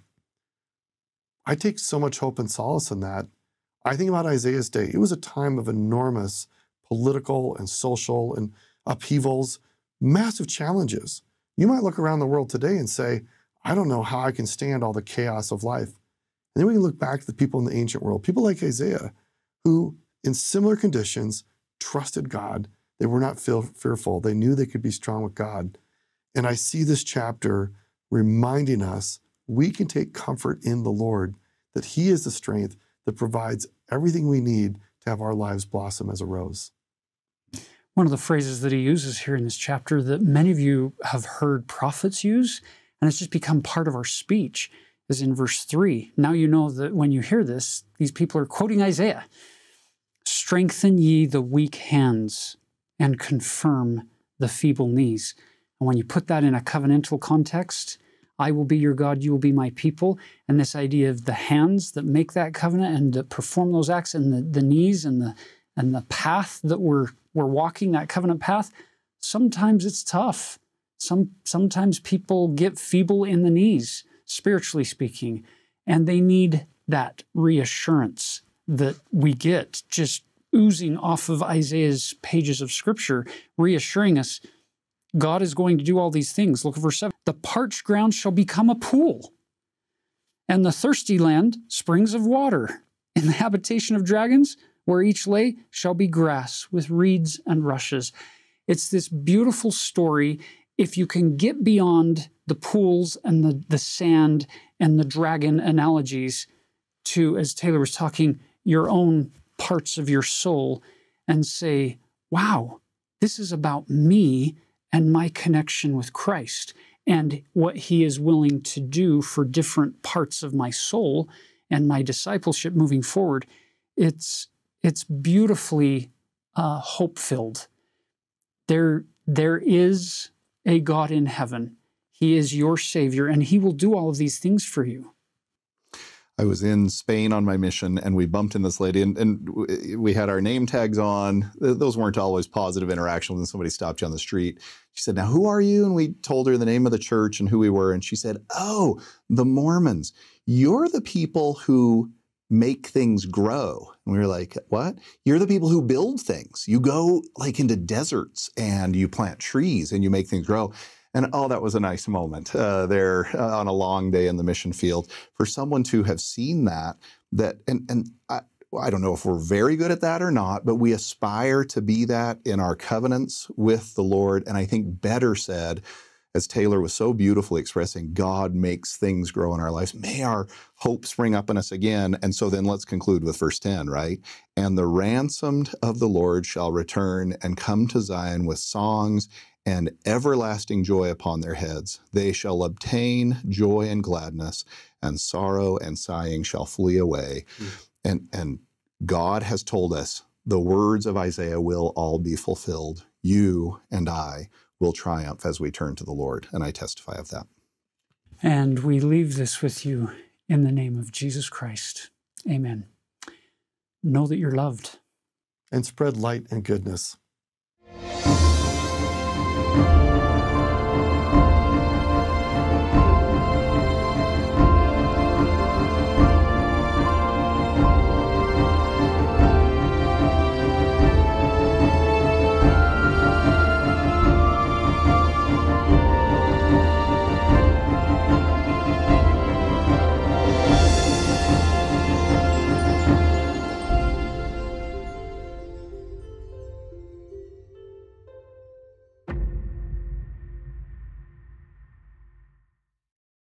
I take so much hope and solace in that. I think about Isaiah's day. It was a time of enormous political and social and upheavals, massive challenges. You might look around the world today and say, I don't know how I can stand all the chaos of life. And then we can look back to the people in the ancient world, people like Isaiah, who in similar conditions trusted God. They were not fearful. They knew they could be strong with God. And I see this chapter reminding us we can take comfort in the Lord, that he is the strength that provides everything we need to have our lives blossom as a rose. One of the phrases that he uses here in this chapter that many of you have heard prophets use, and it's just become part of our speech, is in verse 3. Now you know that when you hear this, these people are quoting Isaiah. Strengthen ye the weak hands and confirm the feeble knees. And when you put that in a covenantal context, I will be your God, you will be my people. And this idea of the hands that make that covenant and that perform those acts, and the knees and the path that we're walking, that covenant path, sometimes it's tough. Sometimes people get feeble in the knees, spiritually speaking, and they need that reassurance that we get just oozing off of Isaiah's pages of Scripture, reassuring us God is going to do all these things. Look at verse 7. The parched ground shall become a pool, and the thirsty land springs of water. In the habitation of dragons, where each lay, shall be grass with reeds and rushes. It's this beautiful story. If you can get beyond the pools and the sand and the dragon analogies to, as Taylor was talking, your own parts of your soul, and say, wow, this is about me and my connection with Christ and what he is willing to do for different parts of my soul and my discipleship moving forward. It's beautifully hope-filled. There is a God in heaven. He is your Savior, and he will do all of these things for you. I was in Spain on my mission, and we bumped into this lady, and we had our name tags on. Those weren't always positive interactions when somebody stopped you on the street. She said, now, who are you? And we told her the name of the church and who we were, and she said, oh, the Mormons. You're the people who make things grow. And we were like, what? You're the people who build things. You go like into deserts, and you plant trees, and you make things grow. And oh, that was a nice moment there on a long day in the mission field for someone to have seen that, and I don't know if we're very good at that or not, but we aspire to be that in our covenants with the Lord. And I think better said, as Taylor was so beautifully expressing, God makes things grow in our lives. May our hope spring up in us again. And so then let's conclude with verse 10, right? And the ransomed of the Lord shall return and come to Zion with songs and everlasting joy upon their heads. They shall obtain joy and gladness, and sorrow and sighing shall flee away. And God has told us the words of Isaiah will all be fulfilled. You and I will triumph as we turn to the Lord, and I testify of that. And we leave this with you in the name of Jesus Christ. Amen. Know that you're loved. And spread light and goodness.